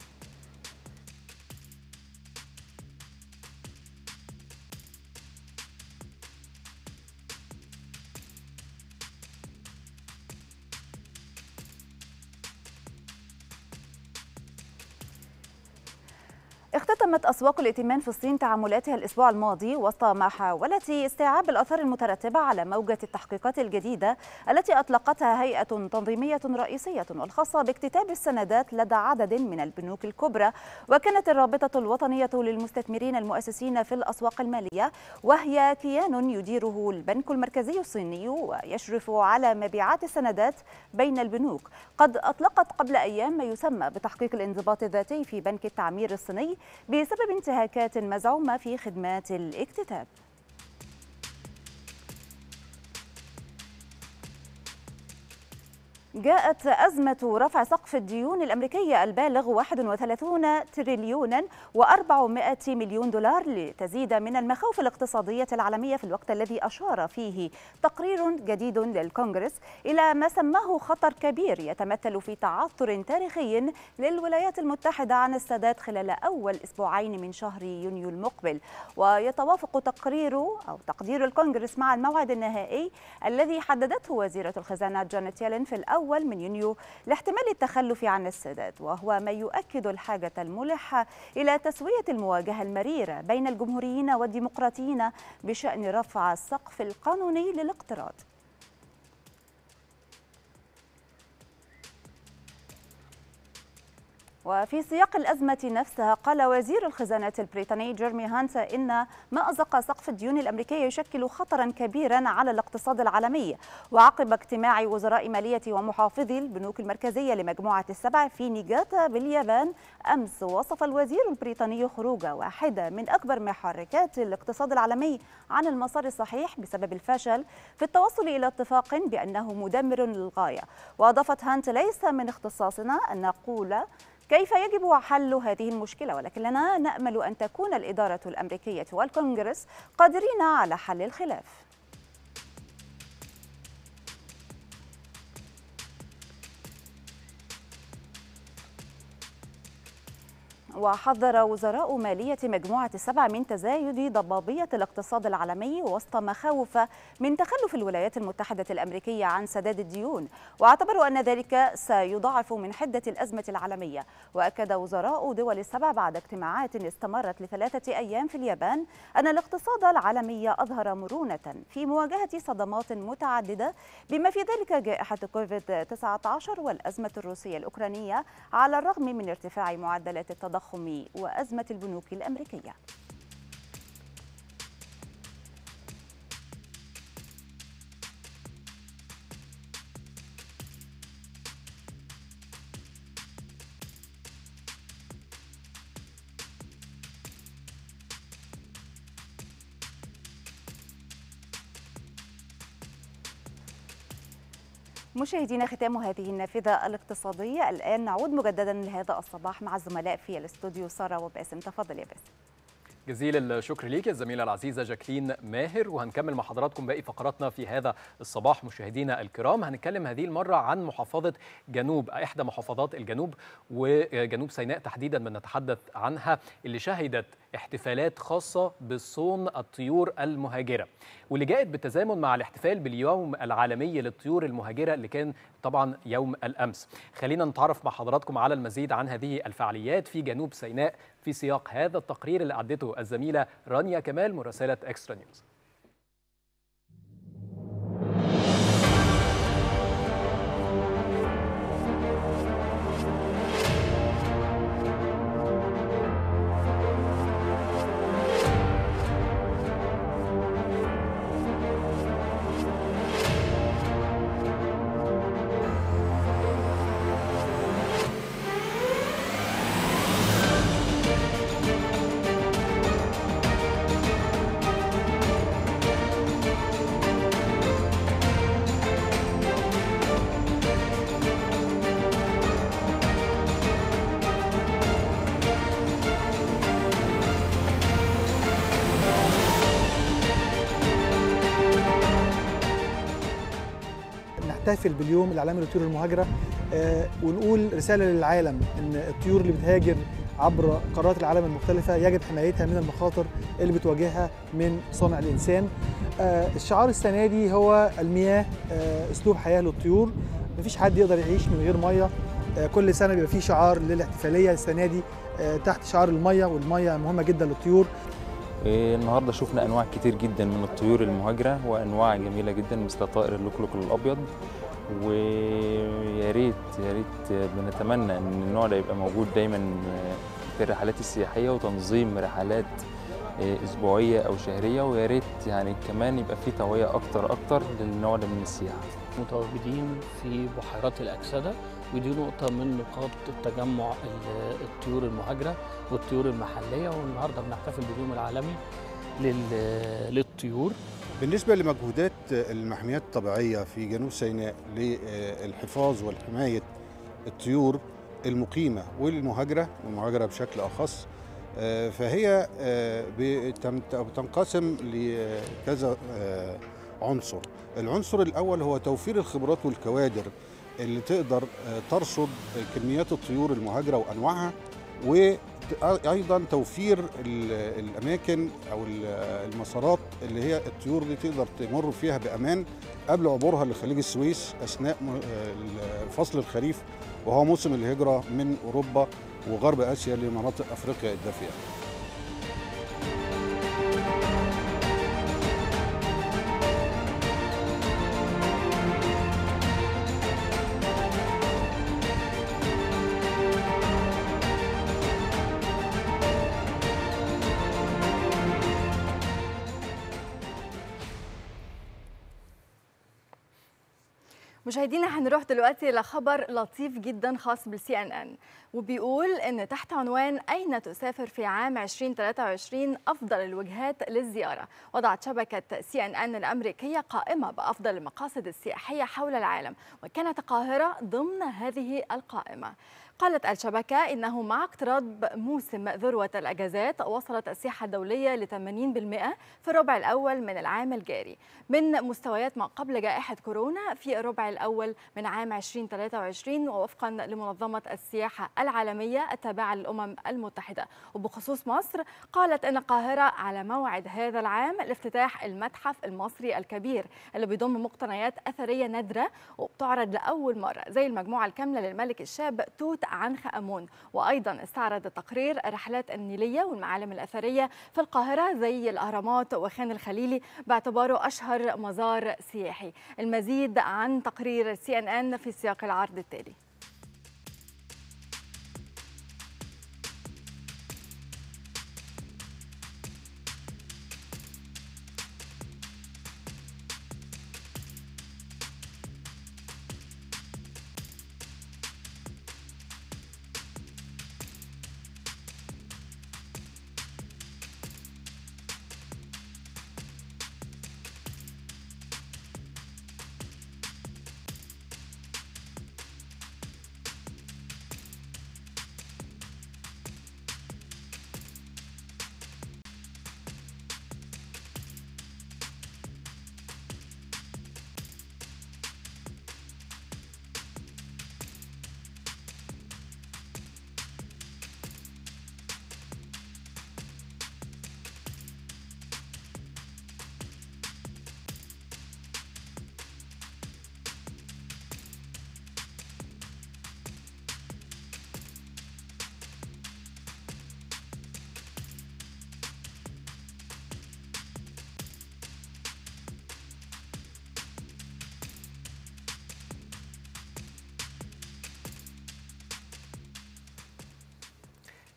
اختتمت أسواق الائتمان في الصين تعاملاتها الأسبوع الماضي وسط محاولة استيعاب الآثار المترتبة على موجة التحقيقات الجديدة التي أطلقتها هيئة تنظيمية رئيسية والخاصة باكتتاب السندات لدى عدد من البنوك الكبرى. وكانت الرابطة الوطنية للمستثمرين المؤسسين في الأسواق المالية، وهي كيان يديره البنك المركزي الصيني ويشرف على مبيعات السندات بين البنوك، قد أطلقت قبل أيام ما يسمى بتحقيق الانضباط الذاتي في بنك التعمير الصيني بسبب انتهاكات مزعومة في خدمات الاكتتاب. جاءت أزمة رفع سقف الديون الأمريكية البالغ واحد وثلاثين تريليونا وأربعمائة مليون دولار لتزيد من المخاوف الاقتصادية العالمية في الوقت الذي أشار فيه تقرير جديد للكونغرس إلى ما سماه خطر كبير يتمثل في تعثر تاريخي للولايات المتحدة عن السداد خلال أول أسبوعين من شهر يونيو المقبل. ويتوافق تقرير أو تقدير الكونغرس مع الموعد النهائي الذي حددته وزيرة الخزانة جانيت يالين في الأول أول من يونيو لاحتمال التخلف عن السداد، وهو ما يؤكد الحاجة الملحة إلى تسوية المواجهة المريرة بين الجمهوريين والديمقراطيين بشأن رفع السقف القانوني للاقتراض. وفي سياق الأزمة نفسها قال وزير الخزانة البريطاني جيرمي هانت إن مأزق سقف الديون الأمريكية يشكل خطرا كبيرا على الاقتصاد العالمي. وعقب اجتماع وزراء مالية ومحافظي البنوك المركزية لمجموعة السبع في نيجاتا باليابان أمس، وصف الوزير البريطاني خروج واحدة من أكبر محركات الاقتصاد العالمي عن المسار الصحيح بسبب الفشل في التوصل إلى اتفاق بأنه مدمر للغاية. وأضافت هانت: ليس من اختصاصنا أن نقول كيف يجب حل هذه المشكلة، ولكننا نأمل أن تكون الإدارة الأمريكية والكونغرس قادرين على حل الخلاف. وحذر وزراء مالية مجموعة السبع من تزايد ضبابية الاقتصاد العالمي وسط مخاوف من تخلف الولايات المتحدة الأمريكية عن سداد الديون، واعتبروا أن ذلك سيضاعف من حدة الأزمة العالمية. وأكد وزراء دول السبع بعد اجتماعات استمرت لثلاثة أيام في اليابان أن الاقتصاد العالمي أظهر مرونة في مواجهة صدمات متعددة بما في ذلك جائحة كوفيد تسعة عشر والأزمة الروسية الأوكرانية، على الرغم من ارتفاع معدلات التضخم وأزمة البنوك الأمريكية. مشاهدينا، ختام هذه النافذة الاقتصادية. الآن نعود مجددا لهذا الصباح مع الزملاء في الاستوديو سارة وباسم. تفضل يا باسم. جزيل الشكر ليك الزميلة العزيزة جاكلين ماهر، وهنكمل مع حضراتكم باقي فقراتنا في هذا الصباح. مشاهدينا الكرام، هنتكلم هذه المرة عن محافظة جنوب، إحدى محافظات الجنوب وجنوب سيناء تحديدا من نتحدث عنها، اللي شهدت احتفالات خاصة بصون الطيور المهاجرة، واللي جاءت بالتزامن مع الاحتفال باليوم العالمي للطيور المهاجرة اللي كان طبعا يوم الأمس. خلينا نتعرف مع حضراتكم على المزيد عن هذه الفعاليات في جنوب سيناء في سياق هذا التقرير اللي أعدته الزميلة رانيا كمال مراسلة إكسترا نيوز. نحتفل باليوم العالمي للطيور المهاجرة آه ونقول رسالة للعالم إن الطيور اللي بتهاجر عبر قارات العالم المختلفة يجب حمايتها من المخاطر اللي بتواجهها من صنع الإنسان. آه الشعار السنة دي هو المياه آه أسلوب حياة للطيور. مفيش حد يقدر يعيش من غير مية. آه كل سنة بيبقى فيه شعار للاحتفالية. السنة دي آه تحت شعار المية، والمية مهمة جدا للطيور. النهارده شفنا انواع كتير جدا من الطيور المهاجره، وانواع جميله جدا مثل طائر اللقلق الابيض، ويا ريت يا ريت بنتمنى ان النوع ده يبقى موجود دايما في الرحلات السياحيه وتنظيم رحلات اسبوعيه او شهريه، ويا ريت يعني كمان يبقى في توعيه اكتر اكتر للنوع ده من السياحه. متواجدين في بحيرات الاكسده، ودي نقطه من نقاط التجمع الطيور المهاجره والطيور المحليه، والنهارده بنحتفل باليوم العالمي للطيور. بالنسبه لمجهودات المحميات الطبيعيه في جنوب سيناء للحفاظ والحمايه الطيور المقيمه والمهاجره والمهاجره بشكل اخص، فهي بتنقسم لكذا عنصر. العنصر الاول هو توفير الخبرات والكوادر اللي تقدر ترصد كميات الطيور المهاجره وانواعها، وايضا توفير الاماكن او المسارات اللي هي الطيور دي تقدر تمر فيها بامان قبل عبورها لخليج السويس اثناء فصل الخريف، وهو موسم الهجره من اوروبا وغرب اسيا لمناطق افريقيا الدافئه. مشاهدينا، هنروح دلوقتي لخبر لطيف جدا خاص بالسي ان ان، وبيقول ان تحت عنوان اين تسافر في عام ألفين وثلاثة وعشرين افضل الوجهات للزياره، وضعت شبكه سي ان ان الامريكيه قائمه بافضل المقاصد السياحيه حول العالم، وكانت القاهره ضمن هذه القائمه. قالت الشبكة إنه مع اقتراب موسم ذروة الأجازات وصلت السياحة الدولية ل ثمانين بالمئة في الربع الأول من العام الجاري من مستويات ما قبل جائحة كورونا في الربع الأول من عام ألفين وثلاثة وعشرين، ووفقا لمنظمة السياحة العالمية التابعة للأمم المتحدة. وبخصوص مصر، قالت إن القاهرة على موعد هذا العام لافتتاح المتحف المصري الكبير اللي بيضم مقتنيات أثرية نادرة وبتعرض لأول مرة زي المجموعة الكاملة للملك الشاب توت عنخ آمون. وأيضا استعرض التقرير الرحلات النيلية والمعالم الأثرية في القاهرة زي الأهرامات وخان الخليلي باعتباره أشهر مزار سياحي. المزيد عن تقرير سي ان ان في سياق العرض التالي.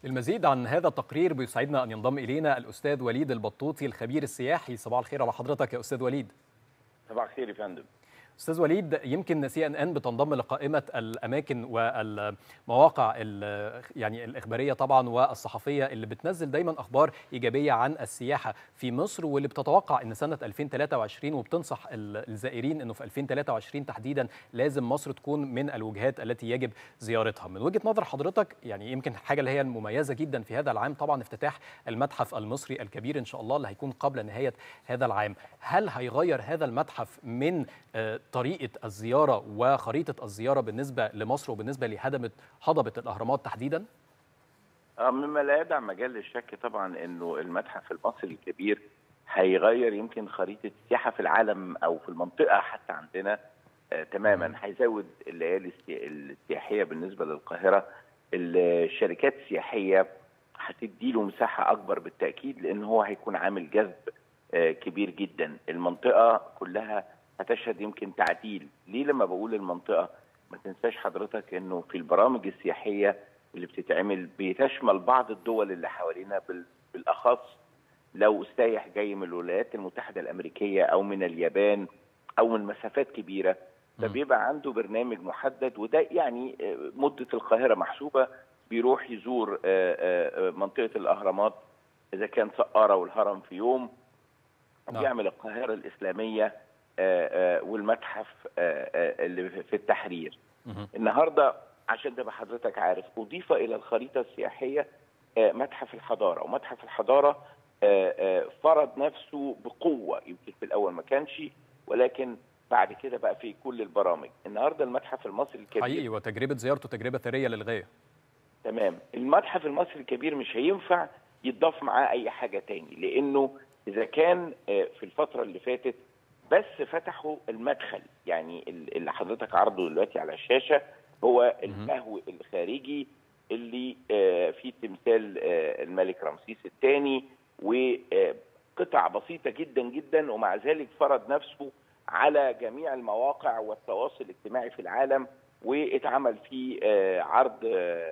للمزيد عن هذا التقرير بيسعدنا أن ينضم إلينا الأستاذ وليد البطوطي الخبير السياحي. صباح الخير على حضرتك يا أستاذ وليد. صباح الخير يا فندم. أستاذ وليد، يمكن سي ان ان بتنضم لقائمة الأماكن والمواقع يعني الإخبارية طبعا والصحفية اللي بتنزل دايما أخبار إيجابية عن السياحة في مصر، واللي بتتوقع أن سنة ألفين وثلاثة وعشرين وبتنصح الزائرين أنه في ألفين وثلاثة وعشرين تحديدا لازم مصر تكون من الوجهات التي يجب زيارتها. من وجهة نظر حضرتك يعني يمكن الحاجة اللي هي المميزة جدا في هذا العام طبعا افتتاح المتحف المصري الكبير إن شاء الله اللي هيكون قبل نهاية هذا العام. هل هيغير هذا المتحف من طريقة الزيارة وخريطة الزيارة بالنسبة لمصر وبالنسبة لهضبة هضبة الأهرامات تحديدا؟ مما لا يدع مجال للشك طبعا انه المتحف المصري الكبير هيغير يمكن خريطة السياحة في العالم او في المنطقة حتى عندنا آه تماما. هيزود الليالي السياحية بالنسبة للقاهرة، الشركات السياحية هتديله مساحة اكبر بالتأكيد، لان هو هيكون عامل جذب آه كبير جدا. المنطقة كلها هتشهد يمكن تعديل. ليه لما بقول المنطقة؟ ما تنساش حضرتك انه في البرامج السياحية اللي بتتعمل بتشمل بعض الدول اللي حوالينا، بالاخص لو سايح جاي من الولايات المتحدة الامريكية او من اليابان او من مسافات كبيرة، فبيبقى عنده برنامج محدد، وده يعني مدة القاهرة محسوبة، بيروح يزور منطقة الاهرامات اذا كان سقارة والهرم في يوم، وبيعمل القاهرة الاسلامية والمتحف اللي في التحرير. النهارده عشان تبقى حضرتك عارف اضيف الى الخريطه السياحيه متحف الحضاره، ومتحف الحضاره فرض نفسه بقوه. يمكن في الاول ما كانش، ولكن بعد كده بقى في كل البرامج. النهارده المتحف المصري الكبير حقيقي وتجربه زيارته تجربه ثريه للغايه. تمام. المتحف المصري الكبير مش هينفع يتضاف معاه اي حاجه تاني، لانه اذا كان في الفتره اللي فاتت بس فتحوا المدخل، يعني اللي حضرتك عرضه دلوقتي على الشاشه هو المهو الخارجي اللي فيه تمثال الملك رمسيس الثاني وقطع بسيطه جدا جدا، ومع ذلك فرض نفسه على جميع المواقع والتواصل الاجتماعي في العالم، واتعمل فيه عرض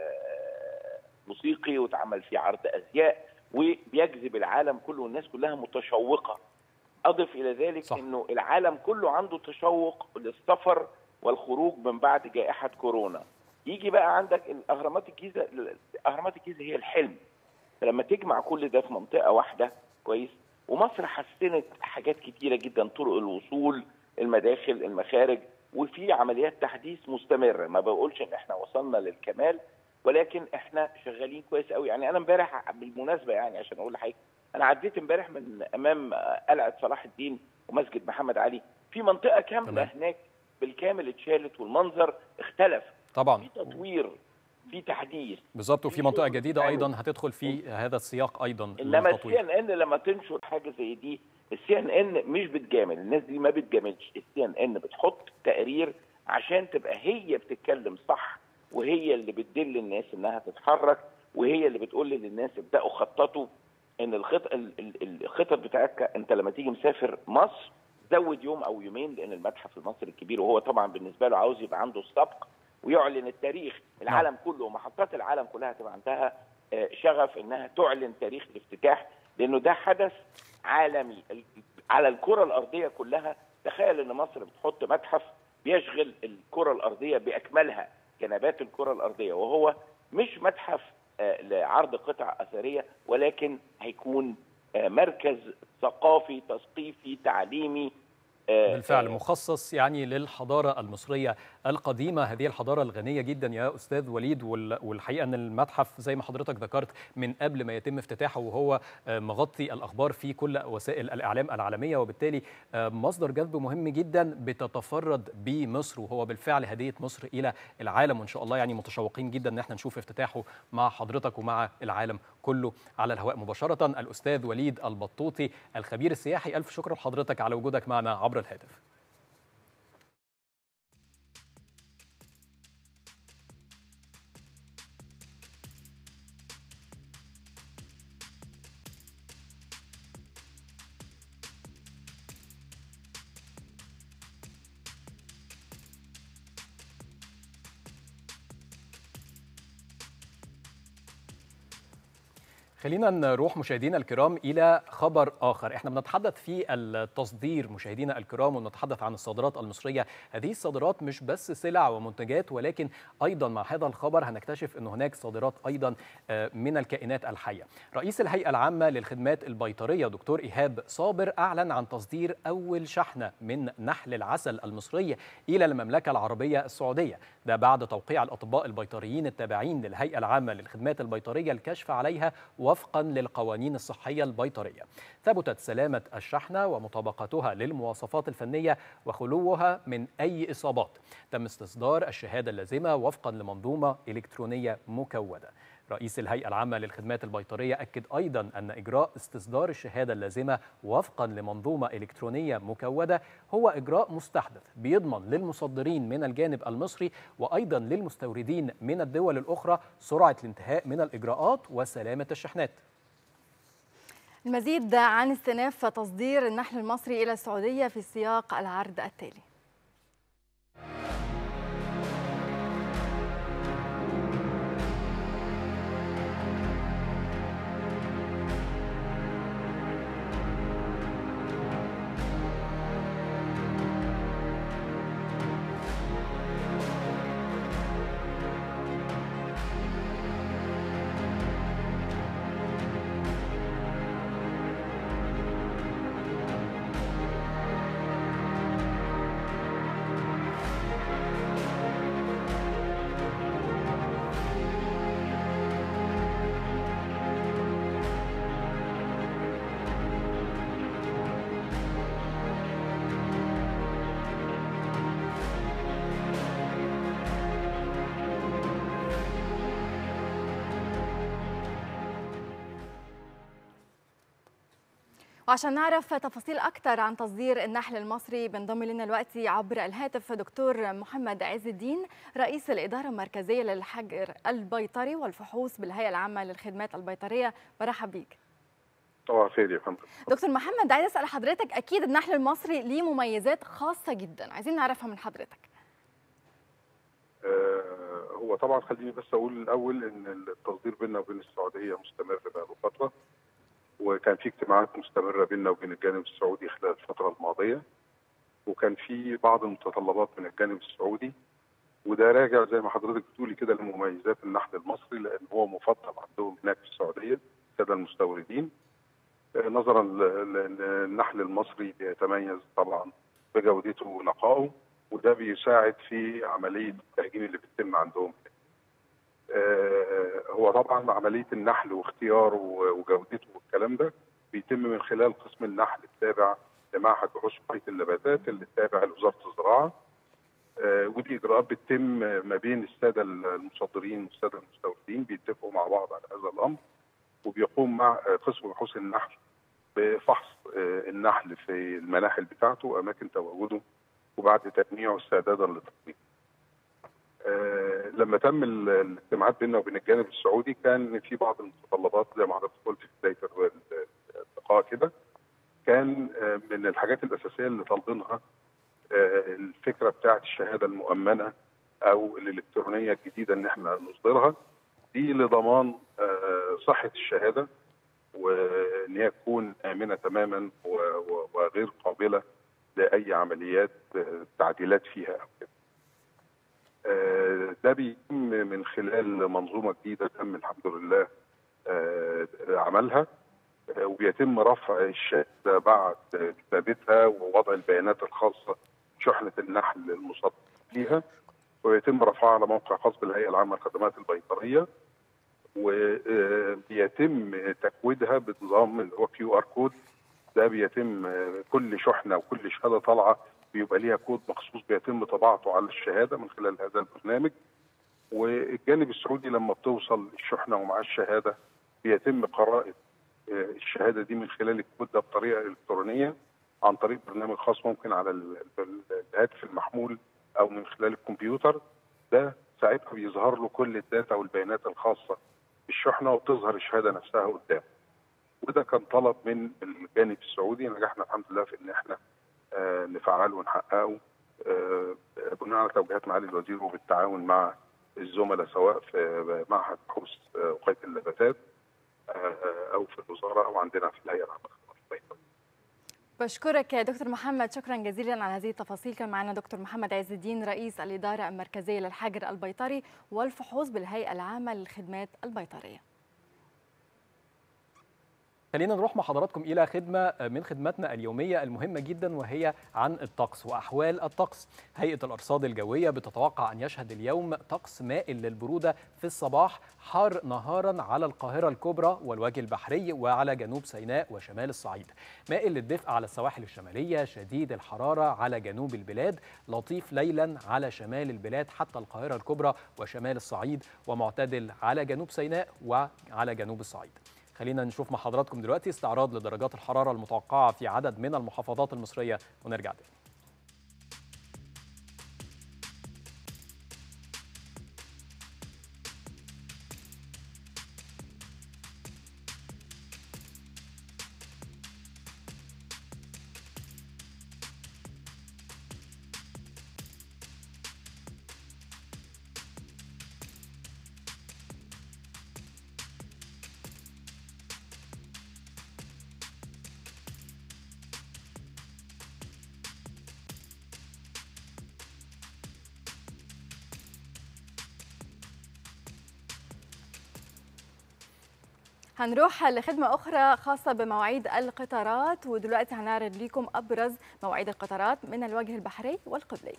موسيقي واتعمل فيه عرض ازياء، وبيجذب العالم كله والناس كلها متشوقه. أضف إلى ذلك صح. إنه العالم كله عنده تشوق للسفر والخروج من بعد جائحة كورونا. يجي بقى عندك الأهرامات الجيزة، أهرامات الجيزة هي الحلم. فلما تجمع كل ده في منطقة واحدة كويس، ومصر حسنت حاجات كتيرة جدا، طرق الوصول، المداخل، المخارج، وفي عمليات تحديث مستمرة. ما بقولش إن إحنا وصلنا للكمال، ولكن إحنا شغالين كويس قوي. يعني أنا امبارح بالمناسبة، يعني عشان أقول لحضرتك، أنا عديت امبارح من أمام قلعة صلاح الدين ومسجد محمد علي، في منطقة كاملة هناك بالكامل اتشالت والمنظر اختلف. طبعا في تطوير، في تحديث بالظبط، وفي منطقة جديدة أيضا هتدخل في هذا السياق أيضا. إنما السي ان ان لما تنشر حاجة زي دي، السي ان ان مش بتجامل، الناس دي ما بتجاملش. السي ان ان بتحط تقرير عشان تبقى هي بتتكلم صح، وهي اللي بتدل الناس إنها تتحرك، وهي اللي بتقول للناس ابدأوا خططوا. ان الخطط الخطط بتاعتك انت لما تيجي مسافر مصر زود يوم او يومين، لان المتحف المصري الكبير وهو طبعا بالنسبه له عاوز يبقى عنده السبق ويعلن التاريخ. العالم كله ومحطات العالم كلها تبقى عندها شغف انها تعلن تاريخ الافتتاح، لانه ده حدث عالمي على الكره الارضيه كلها. تخيل ان مصر بتحط متحف بيشغل الكره الارضيه باكملها، جنبات الكره الارضيه، وهو مش متحف لعرض قطع أثرية، ولكن هيكون مركز ثقافي تثقيفي تعليمي بالفعل مخصص يعني للحضارة المصرية القديمة، هذه الحضارة الغنية جدا يا أستاذ وليد. والحقيقة أن المتحف زي ما حضرتك ذكرت من قبل ما يتم افتتاحه وهو مغطي الأخبار في كل وسائل الإعلام العالمية، وبالتالي مصدر جذب مهم جدا بتتفرد بمصر، وهو بالفعل هدية مصر إلى العالم. وإن شاء الله يعني متشوقين جدا أن احنا نشوف افتتاحه مع حضرتك ومع العالم كله على الهواء مباشرة. الأستاذ وليد البطوطي الخبير السياحي، ألف شكر لحضرتك على وجودك معنا عبر الهاتف. خلينا نروح مشاهدينا الكرام إلى خبر آخر. احنا بنتحدث في التصدير مشاهدينا الكرام ونتحدث عن الصادرات المصرية. هذه الصادرات مش بس سلع ومنتجات، ولكن أيضا مع هذا الخبر هنكتشف أن هناك صادرات أيضا من الكائنات الحية. رئيس الهيئة العامة للخدمات البيطرية دكتور إيهاب صابر أعلن عن تصدير أول شحنة من نحل العسل المصري إلى المملكة العربية السعودية، ده بعد توقيع الأطباء البيطريين التابعين للهيئة العامة للخدمات البيطرية الكشف عليها وفقا للقوانين الصحية البيطرية. ثبتت سلامة الشحنة ومطابقتها للمواصفات الفنية وخلوها من أي إصابات. تم استصدار الشهادة اللازمة وفقا لمنظومة إلكترونية مكودة. رئيس الهيئة العامة للخدمات البيطرية أكد أيضا أن إجراء استصدار الشهادة اللازمة وفقا لمنظومة إلكترونية مكودة هو إجراء مستحدث بيضمن للمصدرين من الجانب المصري وأيضا للمستوردين من الدول الأخرى سرعة الانتهاء من الإجراءات وسلامة الشحنات. المزيد عن استئناف تصدير النحل المصري إلى السعودية في سياق العرض التالي. وعشان نعرف تفاصيل أكثر عن تصدير النحل المصري بنضم لنا دلوقتي عبر الهاتف دكتور محمد عز الدين رئيس الإدارة المركزية للحجر البيطري والفحوص بالهيئة العامة للخدمات البيطرية. برحب بيك. طبعا خير يا فندم. دكتور محمد، عايز أسأل حضرتك، أكيد النحل المصري ليه مميزات خاصة جدا، عايزين نعرفها من حضرتك. آه هو طبعا خليني بس أقول الأول إن التصدير بيننا وبين السعودية مستمر بقاله فترة، وكان في اجتماعات مستمرة بيننا وبين الجانب السعودي خلال الفترة الماضية، وكان في بعض المتطلبات من الجانب السعودي، وده راجع زي ما حضرتك بتقولي كده لمميزات النحل المصري، لأن هو مفضل عندهم هناك في السعودية السادة المستوردين، نظرا لأن النحل المصري بيتميز طبعا بجودته ونقائه، وده بيساعد في عملية التهجين اللي بتتم عندهم. هو طبعا عمليه النحل واختياره وجودته والكلام ده بيتم من خلال قسم النحل التابع لمعهد بحوث وقايه النباتات اللي تابع لوزاره الزراعه، ودي اجراءات بتتم ما بين الساده المصدرين والساده المستوردين، بيتفقوا مع بعض على هذا الامر، وبيقوم مع قسم بحوث النحل بفحص النحل في المناحل بتاعته واماكن تواجده، وبعد تجميعه استعدادا للتطبيق. آه لما تم الاجتماعات بيننا وبين الجانب السعودي كان في بعض المتطلبات زي ما حضرتك قلت في بدايه اللقاء كده، كان آه من الحاجات الاساسيه اللي طالبينها آه الفكره بتاعه الشهاده المؤمنه او الالكترونيه الجديده ان احنا نصدرها، دي لضمان آه صحه الشهاده وان هي تكون امنه تماما وغير قابله لاي عمليات آه تعديلات فيها او كده. ده بيتم من خلال منظومه جديده تم الحمد لله عملها، وبيتم رفع الشهاده بعد كتابتها ووضع البيانات الخاصه بشحنه النحل المصدر فيها، ويتم رفعها على موقع خاص بالهيئه العامه للخدمات البيطريه، وبيتم تكويدها بنظام اللي هو كيو ار كود. ده بيتم كل شحنه وكل شهاده طالعه بيبقى ليها كود مخصوص بيتم طباعته على الشهاده من خلال هذا البرنامج، والجانب السعودي لما بتوصل الشحنه ومع الشهاده بيتم قراءه الشهاده دي من خلال الكود ده بطريقه الكترونيه عن طريق برنامج خاص ممكن على الهاتف المحمول او من خلال الكمبيوتر. ده ساعتها بيظهر له كل الداتا والبيانات الخاصه بالشحنه وبتظهر الشهاده نفسها قدامه. وده كان طلب من الجانب السعودي، نجحنا الحمد لله في ان احنا آه نفعله ونحققه آه بناء على توجيهات معالي الوزير وبالتعاون مع الزملاء سواء في معهد بحوث وقايه النباتات او في الوزاره او عندنا في الهيئه العامه للخدمات البيطريه. بشكرك يا دكتور محمد، شكرا جزيلا على هذه التفاصيل. كان معنا دكتور محمد عز الدين رئيس الإدارة المركزية للحجر البيطري والفحوص بالهيئة العامة للخدمات البيطرية. خلينا نروح مع حضراتكم إلى خدمة من خدماتنا اليومية المهمة جدا، وهي عن الطقس وأحوال الطقس. هيئة الأرصاد الجوية بتتوقع أن يشهد اليوم طقس مائل للبرودة في الصباح، حار نهارا على القاهرة الكبرى والوجه البحري وعلى جنوب سيناء وشمال الصعيد، مائل للدفء على السواحل الشمالية، شديد الحرارة على جنوب البلاد، لطيف ليلا على شمال البلاد حتى القاهرة الكبرى وشمال الصعيد، ومعتدل على جنوب سيناء وعلى جنوب الصعيد. خلينا نشوف مع حضراتكم دلوقتي استعراض لدرجات الحرارة المتوقعة في عدد من المحافظات المصرية ونرجع تاني. هنروح لخدمة أخرى خاصة بمواعيد القطارات، ودلوقتي هنعرض لكم أبرز مواعيد القطارات من الوجه البحري والقبلي.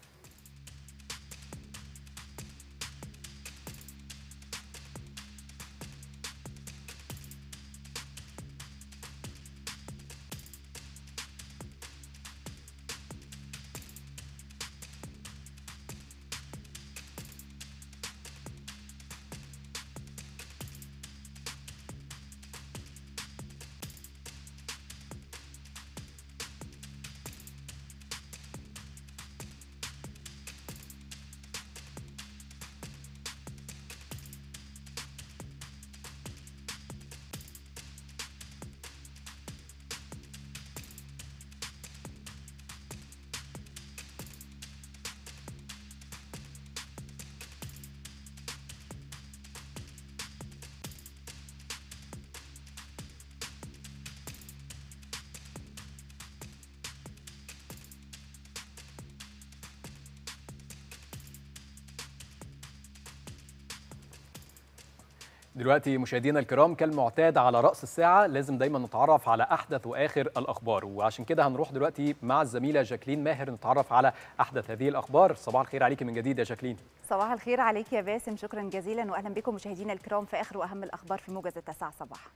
دلوقتي مشاهدينا الكرام كالمعتاد على رأس الساعة لازم دايما نتعرف على أحدث وآخر الأخبار، وعشان كده هنروح دلوقتي مع الزميلة جاكلين ماهر نتعرف على أحدث هذه الأخبار. صباح الخير عليكي من جديد يا جاكلين. صباح الخير عليك يا باسم، شكرا جزيلا وأهلا بكم مشاهدينا الكرام في آخر وأهم الأخبار في موجز التاسعة صباحا.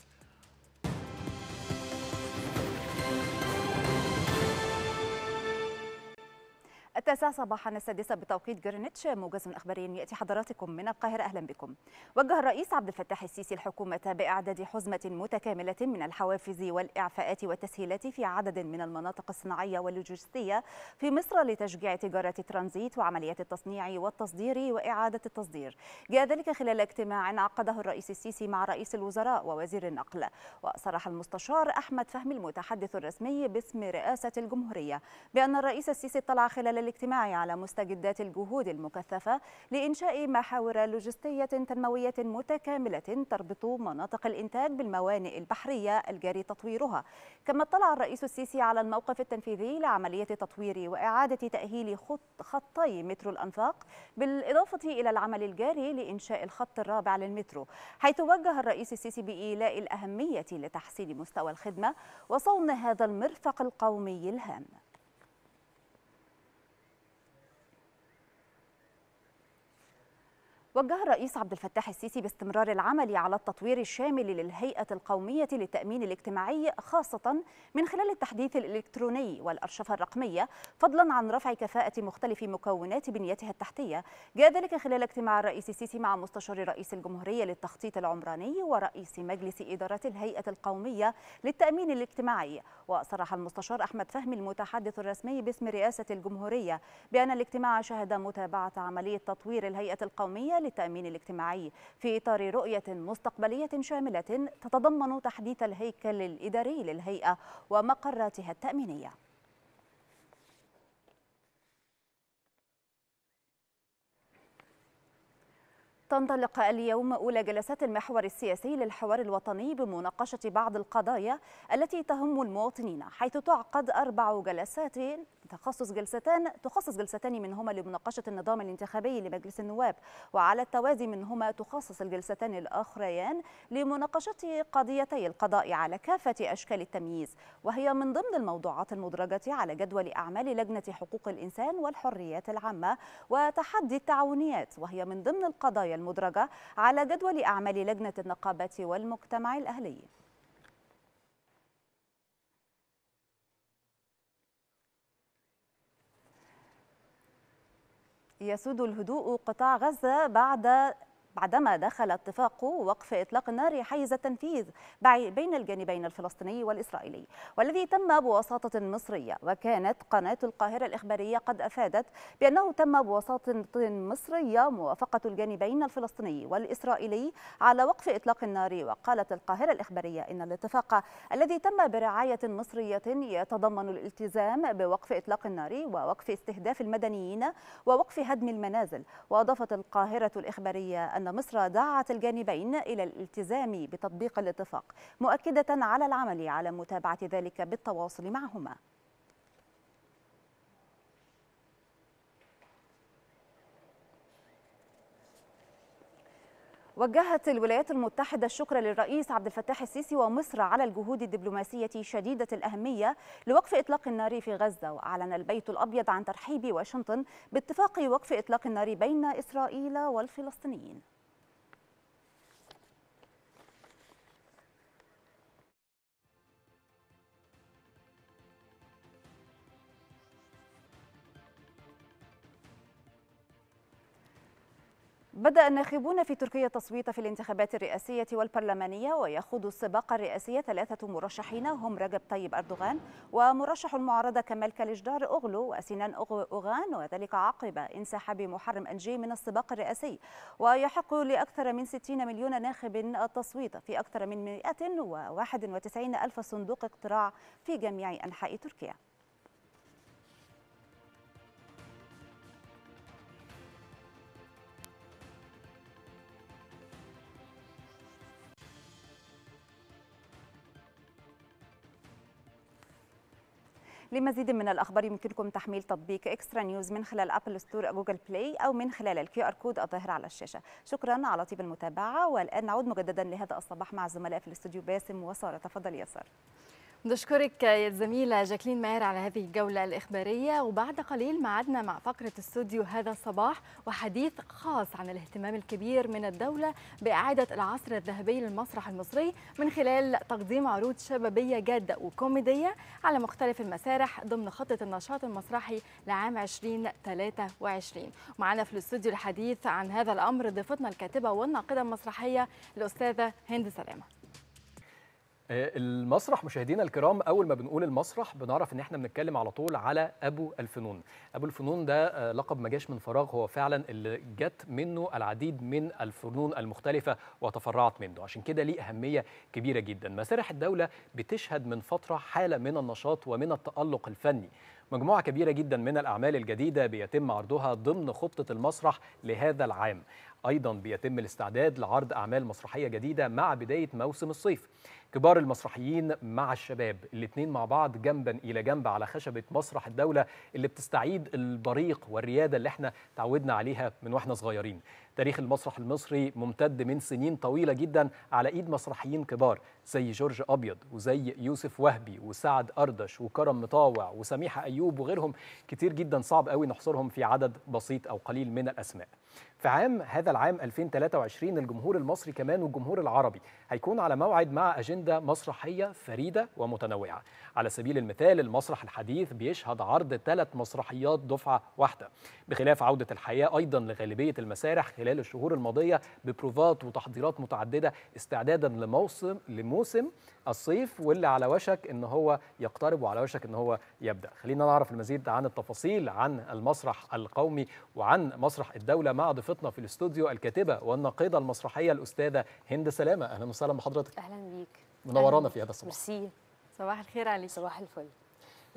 التاسعة صباحا السادسة بتوقيت جرينتش، موجز إخباري يأتي حضراتكم من القاهرة. أهلا بكم. وجه الرئيس عبد الفتاح السيسي الحكومة بإعداد حزمة متكاملة من الحوافز والإعفاءات والتسهيلات في عدد من المناطق الصناعية واللوجستية في مصر لتشجيع تجارة الترانزيت وعمليات التصنيع والتصدير وإعادة التصدير. جاء ذلك خلال اجتماع عقده الرئيس السيسي مع رئيس الوزراء ووزير النقل. وصرح المستشار أحمد فهمي المتحدث الرسمي باسم رئاسة الجمهورية بأن الرئيس السيسي اطلع خلال الاجتماع على مستجدات الجهود المكثفة لإنشاء محاور لوجستية تنموية متكاملة تربط مناطق الإنتاج بالموانئ البحرية الجاري تطويرها. كما اطلع الرئيس السيسي على الموقف التنفيذي لعملية تطوير وإعادة تأهيل خط خطي مترو الأنفاق، بالإضافة إلى العمل الجاري لإنشاء الخط الرابع للمترو، حيث وجه الرئيس السيسي بإيلاء الأهمية لتحسين مستوى الخدمة وصون هذا المرفق القومي الهام. وجه الرئيس عبد الفتاح السيسي باستمرار العمل على التطوير الشامل للهيئة القومية للتأمين الاجتماعي، خاصة من خلال التحديث الإلكتروني والأرشفة الرقمية، فضلا عن رفع كفاءة مختلف مكونات بنيتها التحتية. جاء ذلك خلال اجتماع الرئيس السيسي مع مستشار رئيس الجمهورية للتخطيط العمراني ورئيس مجلس إدارة الهيئة القومية للتأمين الاجتماعي. وصرح المستشار أحمد فهمي المتحدث الرسمي باسم رئاسة الجمهورية بأن الاجتماع شهد متابعة عملية تطوير الهيئة القومية للتأمين الاجتماعي في إطار رؤية مستقبلية شاملة تتضمن تحديث الهيكل الإداري للهيئة ومقراتها التأمينية. تنطلق اليوم أولى جلسات المحور السياسي للحوار الوطني بمناقشة بعض القضايا التي تهم المواطنين، حيث تعقد أربع جلسات تخصص جلستان تخصص جلستان منهما لمناقشة النظام الانتخابي لمجلس النواب، وعلى التوازي منهما تخصص الجلستان الأخريان لمناقشة قضيتي القضاء على كافة أشكال التمييز، وهي من ضمن الموضوعات المدرجة على جدول أعمال لجنة حقوق الإنسان والحريات العامة وتحدي التعاونيات، وهي من ضمن القضايا المدرجة على جدول أعمال لجنة النقابة والمجتمع الأهلي. يسود الهدوء قطاع غزة بعد بعدما دخل اتفاق وقف إطلاق النار حيز التنفيذ بين الجانبين الفلسطيني والإسرائيلي، والذي تم بوساطة مصرية. وكانت قناة القاهرة الإخبارية قد أفادت بأنه تم بوساطة مصرية موافقة الجانبين الفلسطيني والإسرائيلي على وقف إطلاق النار. وقالت القاهرة الإخبارية إن الاتفاق الذي تم برعاية مصرية يتضمن الالتزام بوقف إطلاق النار ووقف استهداف المدنيين ووقف هدم المنازل. وأضافت القاهرة الإخبارية أن مصر دعت الجانبين إلى الالتزام بتطبيق الاتفاق، مؤكدة على العمل على متابعة ذلك بالتواصل معهما. وجهت الولايات المتحدة الشكر للرئيس عبد الفتاح السيسي ومصر على الجهود الدبلوماسية شديدة الأهمية لوقف إطلاق النار في غزة. وأعلن البيت الأبيض عن ترحيب واشنطن باتفاق وقف إطلاق النار بين إسرائيل والفلسطينيين. بدأ الناخبون في تركيا التصويت في الانتخابات الرئاسية والبرلمانية، ويخوض السباق الرئاسية ثلاثة مرشحين هم رجب طيب أردوغان ومرشح المعارضة كمال كليجدار أوغلو وسنان أوغان، وذلك عقب انسحاب محرم أنجي من السباق الرئاسي. ويحق لأكثر من ستين مليون ناخب التصويت في أكثر من مئة وواحد وتسعين ألف صندوق اقتراع في جميع أنحاء تركيا. لمزيد من الأخبار يمكنكم تحميل تطبيق إكسترا نيوز من خلال أبل ستور جوجل بلاي أو من خلال الكيو آر كود الظاهر على الشاشة. شكرا على طيب المتابعة، والآن نعود مجددا لهذا الصباح مع الزملاء في الاستوديو باسم وسارة. تفضل يا سارة. نشكرك يا الزميلة جاكلين ماهر على هذه الجولة الإخبارية. وبعد قليل معدنا مع فقرة استوديو هذا الصباح وحديث خاص عن الاهتمام الكبير من الدولة بإعادة العصر الذهبي للمسرح المصري من خلال تقديم عروض شبابية جادة وكوميدية على مختلف المسارح ضمن خطة النشاط المسرحي لعام ألفين وثلاثة وعشرين. معنا في الاستوديو الحديث عن هذا الأمر ضيفتنا الكاتبة والناقدة المسرحية الأستاذة هند سلامة. المسرح مشاهدينا الكرام، اول ما بنقول المسرح بنعرف ان احنا بنتكلم على طول على ابو الفنون. ابو الفنون ده لقب ما جاش من فراغ، هو فعلا اللي جت منه العديد من الفنون المختلفه وتفرعت منه، عشان كده ليه اهميه كبيره جدا. مسارح الدوله بتشهد من فتره حاله من النشاط ومن التالق الفني. مجموعه كبيره جدا من الاعمال الجديده بيتم عرضها ضمن خطه المسرح لهذا العام. ايضا بيتم الاستعداد لعرض اعمال مسرحيه جديده مع بدايه موسم الصيف. كبار المسرحيين مع الشباب، الاثنين مع بعض جنبا الى جنب على خشبه مسرح الدوله اللي بتستعيد البريق والرياده اللي احنا تعودنا عليها من واحنا صغيرين. تاريخ المسرح المصري ممتد من سنين طويله جدا على ايد مسرحيين كبار زي جورج ابيض وزي يوسف وهبي وسعد اردش وكرم مطاوع وسميحه ايوب وغيرهم كتير جدا، صعب قوي نحصرهم في عدد بسيط او قليل من الاسماء. في عام هذا العام ألفين وثلاثة وعشرين الجمهور المصري كمان والجمهور العربي هيكون على موعد مع أجندة مسرحية فريدة ومتنوعة. على سبيل المثال المسرح الحديث بيشهد عرض ثلاث مسرحيات دفعة واحدة، بخلاف عودة الحياة أيضا لغالبية المسارح خلال الشهور الماضية ببروفات وتحضيرات متعددة استعدادا لموسم لموسم الصيف واللي على وشك ان هو يقترب وعلى وشك ان هو يبدأ. خلينا نعرف المزيد عن التفاصيل عن المسرح القومي وعن مسرح الدولة مع ضيفتنا في الاستوديو الكاتبة والناقدة المسرحية الأستاذة هند سلامة. أهلا وسهلا بحضرتك. أهلا بيك. منورانا في هذا الصباح. ميرسي. صباح الخير عليك. صباح الفل.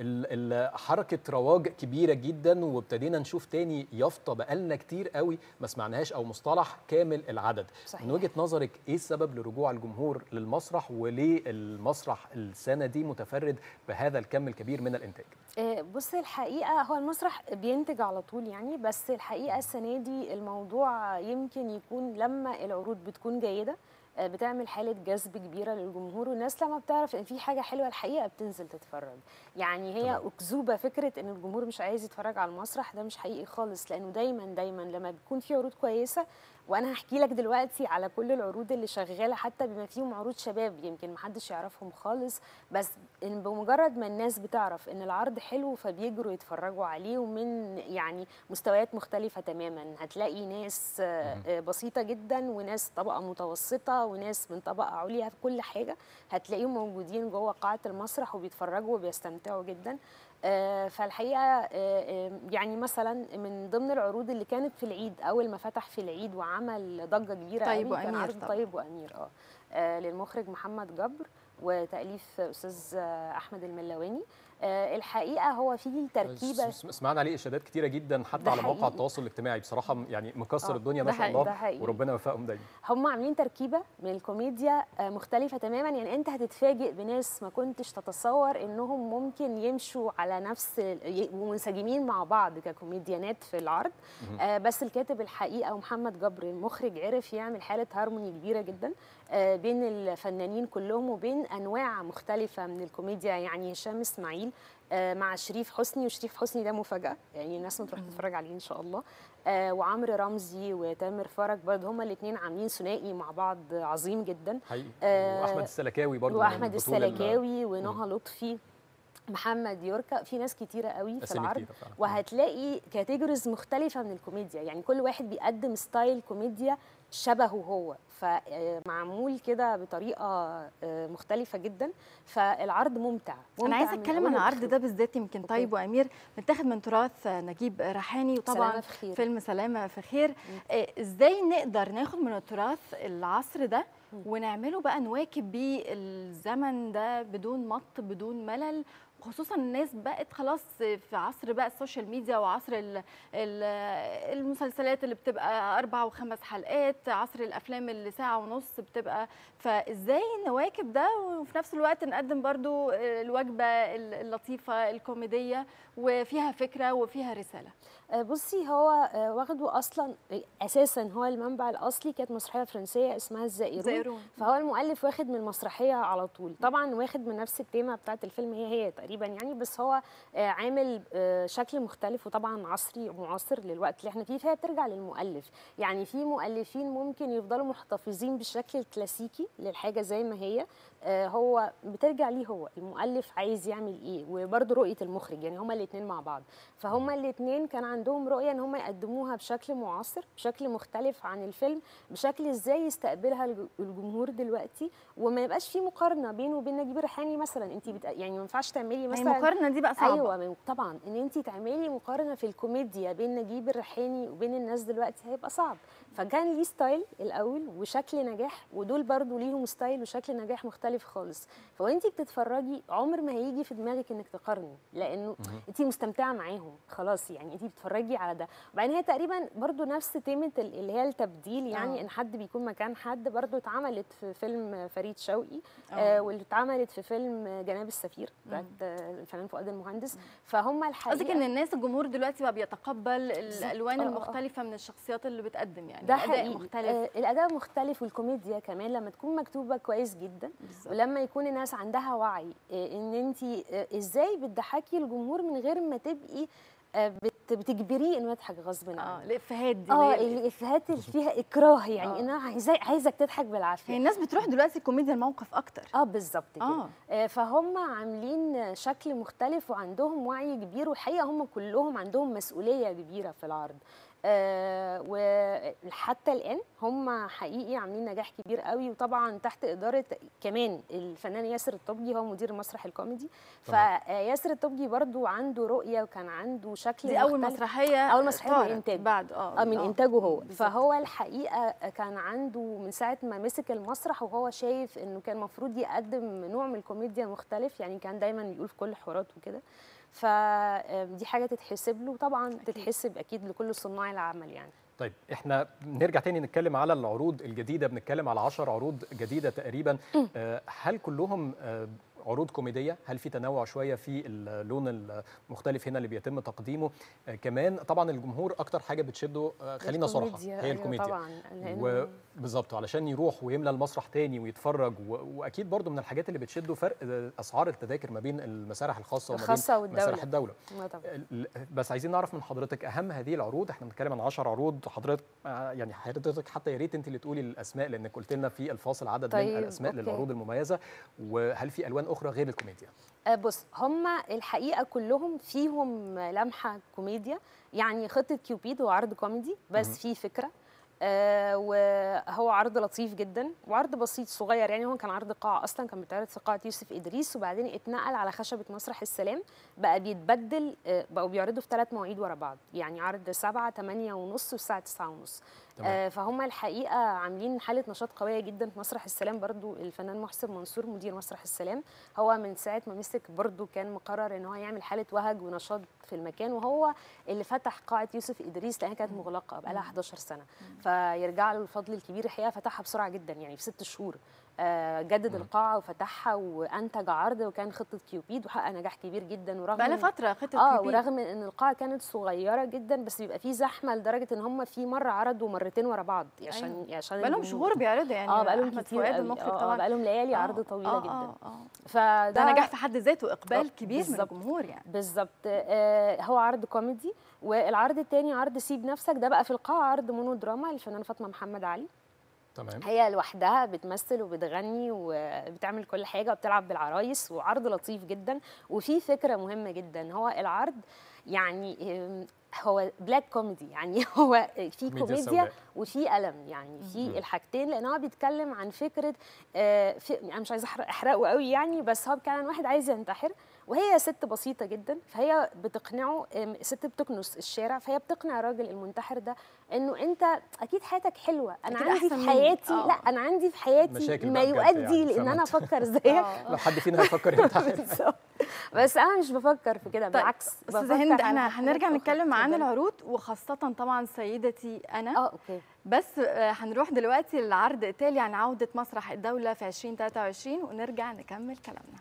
حركه رواج كبيره جدا، وابتدينا نشوف تاني يافطه بقالنا كتير قوي ما سمعناهاش، او مصطلح كامل العدد. صحيح. من وجهه نظرك ايه السبب لرجوع الجمهور للمسرح، وليه المسرح السنه دي متفرد بهذا الكم الكبير من الانتاج؟ بص الحقيقه هو المسرح بينتج على طول يعني، بس الحقيقه السنه دي الموضوع يمكن يكون لما العروض بتكون جيده بتعمل حاله جذب كبيره للجمهور، والناس لما بتعرف ان في حاجه حلوه الحقيقه بتنزل تتفرج. يعني هي اكذوبه فكره ان الجمهور مش عايز يتفرج على المسرح، ده مش حقيقي خالص، لانه دايما دايما لما بيكون في عروض كويسه، وانا هحكي لك دلوقتي على كل العروض اللي شغاله، حتى بما فيهم عروض شباب يمكن محدش يعرفهم خالص، بس إن بمجرد ما الناس بتعرف ان العرض حلو فبيجروا يتفرجوا عليه، ومن يعني مستويات مختلفه تماما. هتلاقي ناس بسيطه جدا، وناس طبقه متوسطه، وناس من طبقه عليا، في كل حاجه هتلاقيهم موجودين جوه قاعه المسرح وبيتفرجوا وبيستمتعوا جدا. آه فالحقيقه آه يعني مثلا من ضمن العروض اللي كانت في العيد، اول ما فتح في العيد وعمل ضجه كبيره طيب قوي، كان وأمير عرض طيب وامير اه, آه للمخرج محمد جبر وتاليف استاذ احمد الملواني. آه الحقيقه هو في تركيبه سمعنا عليه اشادات كتيره جدا حتى على مواقع التواصل الاجتماعي، بصراحه يعني مكسر الدنيا ما شاء الله، وربنا يوفقهم دايما. هم عاملين تركيبه من الكوميديا مختلفه تماما، يعني انت هتتفاجئ بناس ما كنتش تتصور انهم ممكن يمشوا على نفس ومنسجمين مع بعض ككوميديانات في العرض. آه بس الكاتب الحقيقه ومحمد جبر المخرج عرف يعمل حاله هارموني كبيره جدا آه بين الفنانين كلهم وبين انواع مختلفه من الكوميديا. يعني هشام اسماعيل آه مع شريف حسني، وشريف حسني ده مفاجاه، يعني الناس ما تروح تتفرج عليه ان شاء الله. آه وعمرو رمزي وتامر فرج برضه هما الاثنين عاملين ثنائي مع بعض عظيم جدا حقيقي. آه واحمد السلكاوي برضه، واحمد السلكاوي ونهى لطفي، محمد يوركا، في ناس كتيره قوي في العرض، وهتلاقي كاتيجوريز مختلفه من الكوميديا، يعني كل واحد بيقدم ستايل كوميديا شبهه هو، فمعمول كده بطريقه مختلفه جدا، فالعرض ممتع, ممتع انا عايزه اتكلم عن العرض ده بالذات، يمكن طيب وامير متاخد من تراث نجيب ريحاني، وطبعا سلامة في خير. فيلم سلامه في خير. ازاي نقدر ناخد من التراث العصر ده ونعمله بقى نواكب بيه الزمن ده بدون مط بدون ملل، خصوصا الناس بقت خلاص في عصر بقى السوشيال ميديا وعصر ال ال المسلسلات اللي بتبقى اربع وخمس حلقات، عصر الافلام اللي ساعه ونص بتبقى، فازاي نواكب ده وفي نفس الوقت نقدم برضو الوجبه اللطيفه الكوميديه وفيها فكره وفيها رساله؟ بصي هو واخده اصلا اساسا، هو المنبع الاصلي كانت مسرحيه فرنسيه اسمها الزائرون, زائرون. فهو المؤلف واخد من المسرحيه على طول، طبعا واخد من نفس التيمه بتاعه الفيلم هي هي تقريبا يعني، بس هو عامل شكل مختلف وطبعا عصري ومعاصر للوقت اللي احنا فيه، فهي بترجع للمؤلف. يعني في مؤلفين ممكن يفضلوا محتفظين بالشكل الكلاسيكي للحاجه زي ما هي، هو بترجع ليه هو المؤلف عايز يعمل ايه، وبرده رؤيه المخرج، يعني هما الاثنين مع بعض، فهما الاثنين كان عندهم رؤيه ان هما يقدموها بشكل معاصر، بشكل مختلف عن الفيلم، بشكل ازاي يستقبلها الجمهور دلوقتي، وما يبقاش في مقارنه بينه وبين نجيب ريحاني مثلا. انت بت... يعني ما ينفعش تعملي مثلا المقارنه دي بقى صعبه. ايوه طبعا، ان انت تعملي مقارنه في الكوميديا بين نجيب الريحاني وبين الناس دلوقتي هيبقى صعب، فكان ليه ستايل الاول وشكل نجاح، ودول برضو ليهم ستايل وشكل نجاح مختلف خالص، فوانت بتتفرجي عمر ما هيجي في دماغك انك تقارني، لانه انت مستمتعه معاهم خلاص، يعني انت بتتفرجي على ده. وبعدين هي تقريبا برضو نفس تيمه اللي هي التبديل، يعني أوه. ان حد بيكون مكان حد، برضو اتعملت في فيلم فريد شوقي آه واللي اتعملت في فيلم جناب السفير بتاعت الفنان فؤاد المهندس. فهم الحقيقه قصدك ان الناس الجمهور دلوقتي بقى بيتقبل الالوان المختلفه من الشخصيات اللي بتقدم، يعني ده الاداء مختلف، آه الاداء مختلف، والكوميديا كمان لما تكون مكتوبه كويس جدا بالزبط. ولما يكون الناس عندها وعي آه ان انت آه ازاي بتضحكي الجمهور من غير ما تبقي آه بتجبريه انه يضحك غصب عنه. اه الافيهات دي اه الافيهات اللي فيها اكراه، يعني انا عايزه عايزك تضحك بالعافيه. هي الناس بتروح دلوقتي كوميديا الموقف اكتر. اه بالظبط كده. آه. آه فهم عاملين شكل مختلف وعندهم وعي كبير، والحقيقه هم كلهم عندهم مسؤوليه كبيره في العرض. آه وحتى الان هم حقيقي عاملين نجاح كبير قوي، وطبعا تحت اداره كمان الفنان ياسر الطبجي، هو مدير المسرح الكوميدي. فياسر الطبجي برضو عنده رؤيه وكان عنده شكل دي اول مسرحيه اول مسرحيه من انتاجه بعد اه من انتاجه هو. فهو الحقيقه كان عنده من ساعه ما مسك المسرح وهو شايف انه كان المفروض يقدم نوع من الكوميديا مختلف، يعني كان دايما يقول في كل حواراته وكده. فدي حاجه تتحسب له، طبعا تتحسب اكيد لكل صناع العمل يعني. طيب احنا نرجع تاني نتكلم على العروض الجديده، بنتكلم على عشر عروض جديده تقريبا. هل كلهم عروض كوميديه؟ هل في تنوع شويه في اللون المختلف هنا اللي بيتم تقديمه؟ كمان طبعا الجمهور اكتر حاجه بتشده، خلينا صراحه، هي الكوميديا طبعا بالظبط، علشان يروح ويملى المسرح تاني ويتفرج. واكيد برضو من الحاجات اللي بتشده فرق اسعار التذاكر ما بين المسارح الخاصه وما بين مسارح الدوله. بس عايزين نعرف من حضرتك اهم هذه العروض. احنا بنتكلم عن عشر عروض، حضرتك يعني حضرتك حتى يا ريت انت اللي تقولي الاسماء، لانك قلت لنا في الفاصل عدد طيب. من الاسماء أوكي. للعروض المميزه. وهل في الوان اخرى غير الكوميديا؟ بص، هم الحقيقه كلهم فيهم لمحه كوميديا، يعني خطه كيوبيد هو عرض كوميدي بس فيه فكره، آه وهو عرض لطيف جدا وعرض بسيط صغير. يعني هو كان عرض قاعه اصلا، كان بيتعرض في قاعه يوسف ادريس، وبعدين اتنقل على خشبه مسرح السلام، بقى بيتبدل، آه بقوا بيعرضوا في ثلاث مواعيد ورا بعض، يعني عرض سبعة تمانية ونص والساعه تسعة ونص. آه فهم الحقيقه عاملين حاله نشاط قويه جدا في مسرح السلام. برضو الفنان محسن منصور مدير مسرح السلام، هو من ساعه ما مسك برضو كان مقرر ان هو يعمل حاله وهج ونشاط في المكان، وهو اللي فتح قاعه يوسف ادريس لانها كانت مغلقه بقى لها حداشر سنه. فيرجع له الفضل الكبير، الحقيقه فتحها بسرعه جدا، يعني في ست شهور جدد القاعه وفتحها وانتج عرض، وكان خطه كيوبيد وحقق نجاح كبير جدا. ورغم بقى لها فتره خطه اه كيوبيد، ورغم ان القاعه كانت صغيره جدا بس بيبقى في زحمه لدرجه ان هم في مره عرضوا مرتين ورا بعض عشان أيوة. عشان بقى لهم شهور بيعرضوا، يعني اه بقى لهم كتير اه بقى لهم ليالي عرض طويله آه جدا. آه آه. فده نجاح في حد ذاته واقبال كبير من الجمهور يعني. بالظبط. آه هو عرض كوميدي. والعرض الثاني عرض سيب نفسك، ده بقى في القاعه عرض مونو دراما للفنانه فاطمه محمد علي. تمام. هي لوحدها بتمثل وبتغني وبتعمل كل حاجه وبتلعب بالعرايس، وعرض لطيف جدا وفي فكره مهمه جدا. هو العرض يعني هو بلاك كوميدي، يعني هو في كوميديا وفي ألم، يعني في الحاجتين، لان هو بيتكلم عن فكره آه في انا مش عايزه احرقه قوي يعني، بس هو كان واحد عايز ينتحر وهي ست بسيطه جدا، فهي بتقنعه، ست بتكنس الشارع، فهي بتقنع الراجل المنتحر ده انه انت اكيد حياتك حلوه، انا عندي في حياتي لا انا عندي في حياتي ما يؤدي يعني لان انا افكر زيك. لو حد فينا هيفكر ينتحر بس انا مش بفكر في كده، بالعكس. استاذه هند، احنا هنرجع نتكلم عن العروض وخاصه طبعا سيدتي انا. اه اوكي. بس هنروح دلوقتي للعرض التالي عن عوده مسرح الدوله في ألفين وثلاثة وعشرين ونرجع نكمل كلامنا.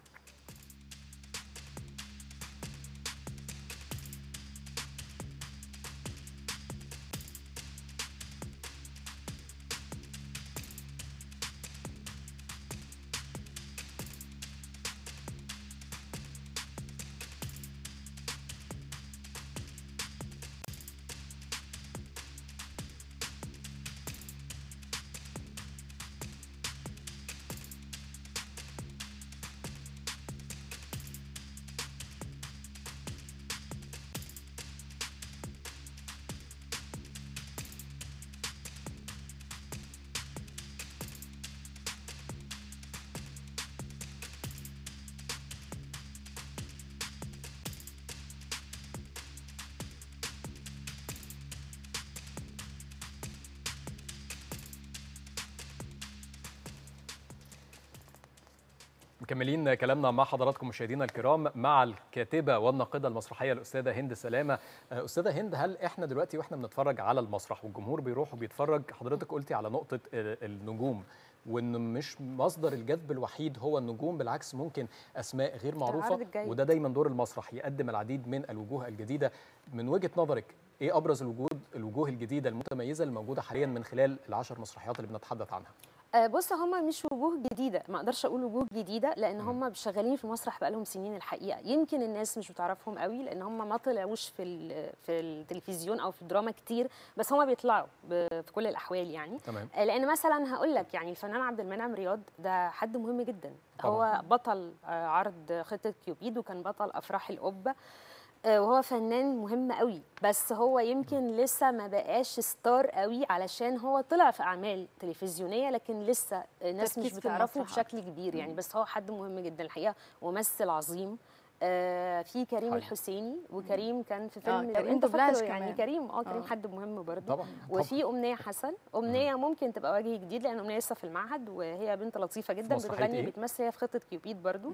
مكملين كلامنا مع حضراتكم مشاهدينا الكرام مع الكاتبه والناقده المسرحيه الاستاذه هند سلامه. استاذه هند، هل احنا دلوقتي واحنا بنتفرج على المسرح والجمهور بيروح وبيتفرج، حضرتك قلتي على نقطه النجوم وان مش مصدر الجذب الوحيد هو النجوم، بالعكس ممكن اسماء غير معروفه، وده دايما دور المسرح يقدم العديد من الوجوه الجديده. من وجهه نظرك ايه ابرز الوجود الوجوه الجديده المتميزه الموجوده حاليا من خلال العشر مسرحيات اللي بنتحدث عنها؟ بص، هم مش وجوه جديده، ما اقدرش اقول وجوه جديده لان هم شغالين في المسرح بقالهم سنين الحقيقه. يمكن الناس مش بتعرفهم قوي لان هم ما طلعوش في في التلفزيون او في الدراما كتير، بس هم بيطلعوا في كل الاحوال يعني. تمام. لان مثلا هقول لك يعني الفنان عبد المنعم رياض ده حد مهم جدا طبعا. هو بطل عرض خطه كيوبيد وكان بطل افراح القبه. وهو فنان مهم قوي، بس هو يمكن لسه ما بقاش ستار قوي علشان هو طلع في اعمال تلفزيونيه، لكن لسه الناس مش بتعرفه بشكل كبير يعني. بس هو حد مهم جدا الحقيقه، ممثل عظيم. آه في كريم حاجة. الحسيني، وكريم كان في فيلم آه كريم انت فاكره يعني كمان. كريم اه كريم آه. حد مهم برضه طبعا. وفي امنيه حسن. امنيه مم. ممكن تبقى وجه جديد لان امنيه لسه في المعهد، وهي بنت لطيفه جدا بتغني إيه؟ بتمثل. هي في خطه كيوبيد برضه.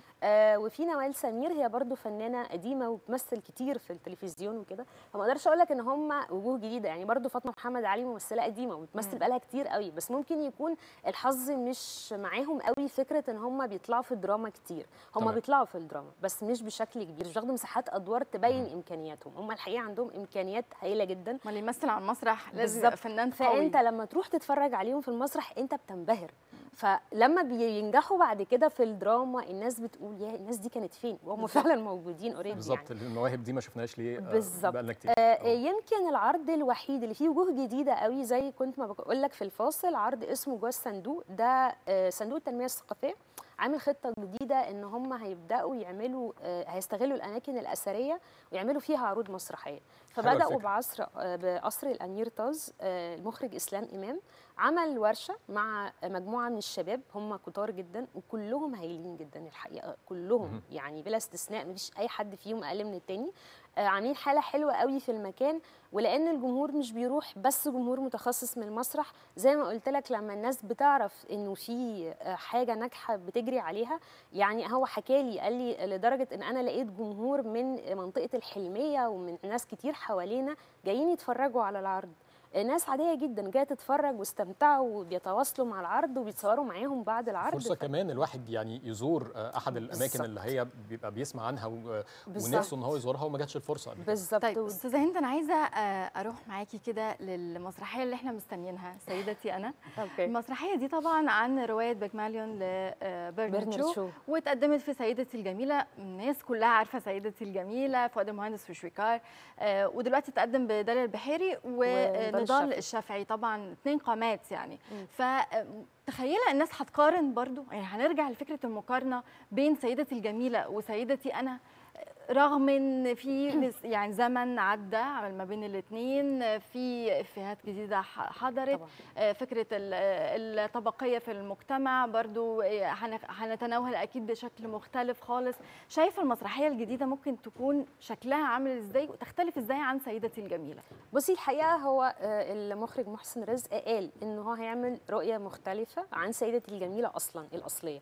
آه وفي نوال سمير، هي برضه فنانه قديمه وبتمثل كتير في التلفزيون وكده، فما اقدرش اقول لك ان هم وجوه جديده يعني. برضه فاطمه محمد علي ممثله قديمه وبتمثل بقالها كتير قوي، بس ممكن يكون الحظ مش معاهم قوي فكره ان هم بيطلعوا في الدراما كتير. هم بيطلعوا في الدراما بس مش بشكل كبير، مش واخدين مساحات ادوار تبين مم. امكانياتهم. هم الحقيقه عندهم امكانيات هائله جدا. ما اللي يمثل على المسرح لازم يبقى فنان قوي، فانت لما تروح تتفرج عليهم في المسرح انت بتنبهر. فلما بينجحوا بعد كده في الدراما الناس بتقول يا الناس دي كانت فين، وهم فعلا موجودين اوريدي بالظبط. يعني. المواهب دي ما شفناهاش ليه بالظبط. بقالنا كتير. آه يمكن العرض الوحيد اللي فيه وجوه جديده قوي زي كنت ما بقول لك في الفاصل، عرض اسمه جوه الصندوق. ده آه صندوق التنميه الثقافيه عامل خطه جديده ان هم هيبداوا يعملوا آه هيستغلوا الاماكن الاثريه ويعملوا فيها عروض مسرحيه. فبداوا بعصر آه بقصر الامير طاز. آه المخرج اسلام امام عمل ورشه مع مجموعه من الشباب، هم كتار جدا وكلهم هايلين جدا الحقيقه، كلهم يعني بلا استثناء، مفيش اي حد فيهم اقل من التاني. آه عاملين حاله حلوه قوي في المكان، ولان الجمهور مش بيروح بس جمهور متخصص من المسرح، زي ما قلت لك لما الناس بتعرف انه في حاجه ناجحه بتجري عليها. يعني هو حكى لي قال لي لدرجه ان انا لقيت جمهور من منطقه الحلميه ومن ناس كتير حوالينا جايين يتفرجوا على العرض، ناس عاديه جدا جايه تتفرج واستمتعوا وبيتواصلوا مع العرض وبيتصوروا معاهم بعد العرض. فرصه ف... كمان الواحد يعني يزور احد الاماكن بالزبط. اللي هي بيبقى بيسمع عنها و... ونفسه ان هو يزورها وما جاتش الفرصه قبل كده. بالظبط. طيب استاذه هند، انا عايزه اروح معاكي كده للمسرحيه اللي احنا مستنيينها، سيدتي انا. أوكي. المسرحيه دي طبعا عن روايه بيجماليون لبرنارد شو، واتقدمت في سيدتي الجميله. الناس كلها عارفه سيدتي الجميله، فؤاد المهندس وشويكار، ودلوقتي تقدم بدلال البحيري ونضال الشافعي، طبعا اثنين قامات يعني. فتخيله الناس هتقارن برضو، يعني هنرجع لفكره المقارنه بين سيدتي الجميله وسيدتي انا، رغم ان في يعني زمن عدى ما بين الاثنين، في افيهات جديده حضرت طبعا. فكره الطبقيه في المجتمع برضو هنتناولها اكيد بشكل مختلف خالص. شايفه المسرحيه الجديده ممكن تكون شكلها عامل ازاي وتختلف ازاي عن سيدتي الجميله؟ بصي الحقيقه هو المخرج محسن رزق قال ان هو هيعمل رؤيه مختلفه عن سيدتي الجميله اصلا الاصليه،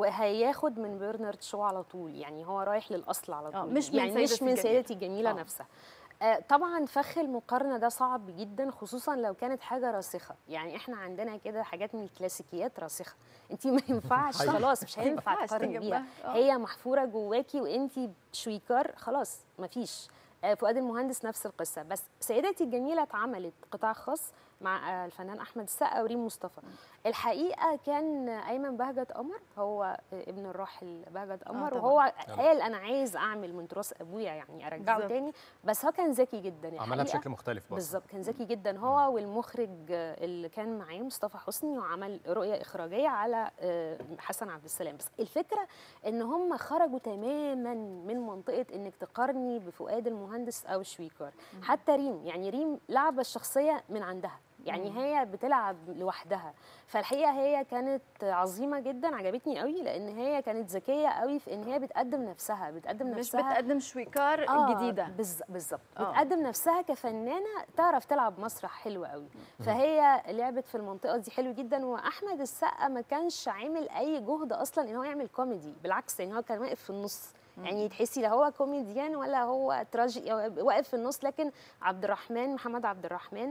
وهياخد من برنارد شو على طول، يعني هو رايح للاصل على طول، مش يعني من مش من سيدتي الجميله نفسها. آه طبعا فخ المقارنه ده صعب جدا، خصوصا لو كانت حاجه راسخه. يعني احنا عندنا كده حاجات من الكلاسيكيات راسخه، انت ما ينفعش خلاص مش هينفع تقارني بيها، هي محفوره جواكي وانت شويكار خلاص ما فيش. آه فؤاد المهندس نفس القصه، بس سيدتي الجميله اتعملت قطاع خاص مع الفنان احمد السقا وريم مصطفى. الحقيقه كان ايمن بهجت قمر هو ابن الراحل بهجت قمر، آه وهو قال انا عايز اعمل من تراث ابويا يعني ارجعه بالزبط. تاني، بس هو كان ذكي جدا عملها بشكل مختلف بالظبط، كان ذكي جدا هو والمخرج اللي كان معاه مصطفى حسني، وعمل رؤيه اخراجيه على حسن عبد السلام. بس الفكره ان هم خرجوا تماما من منطقه انك تقارني بفؤاد المهندس او شويكار. حتى ريم، يعني ريم لعبه الشخصيه من عندها، يعني هي بتلعب لوحدها. فالحقيقه هي كانت عظيمه جدا، عجبتني قوي لان هي كانت ذكيه قوي في ان هي بتقدم نفسها بتقدم مش نفسها مش بتقدم شويكار آه الجديده بالظبط، بتقدم نفسها كفنانه تعرف تلعب مسرح حلو قوي. فهي لعبت في المنطقه دي حلو جدا. واحمد السقا ما كانش عامل اي جهد اصلا ان هو يعمل كوميدي، بالعكس يعني هو كان واقف في النص، يعني تحسي لا هو كوميديان ولا هو تراجي، واقف في النص. لكن عبد الرحمن محمد عبد الرحمن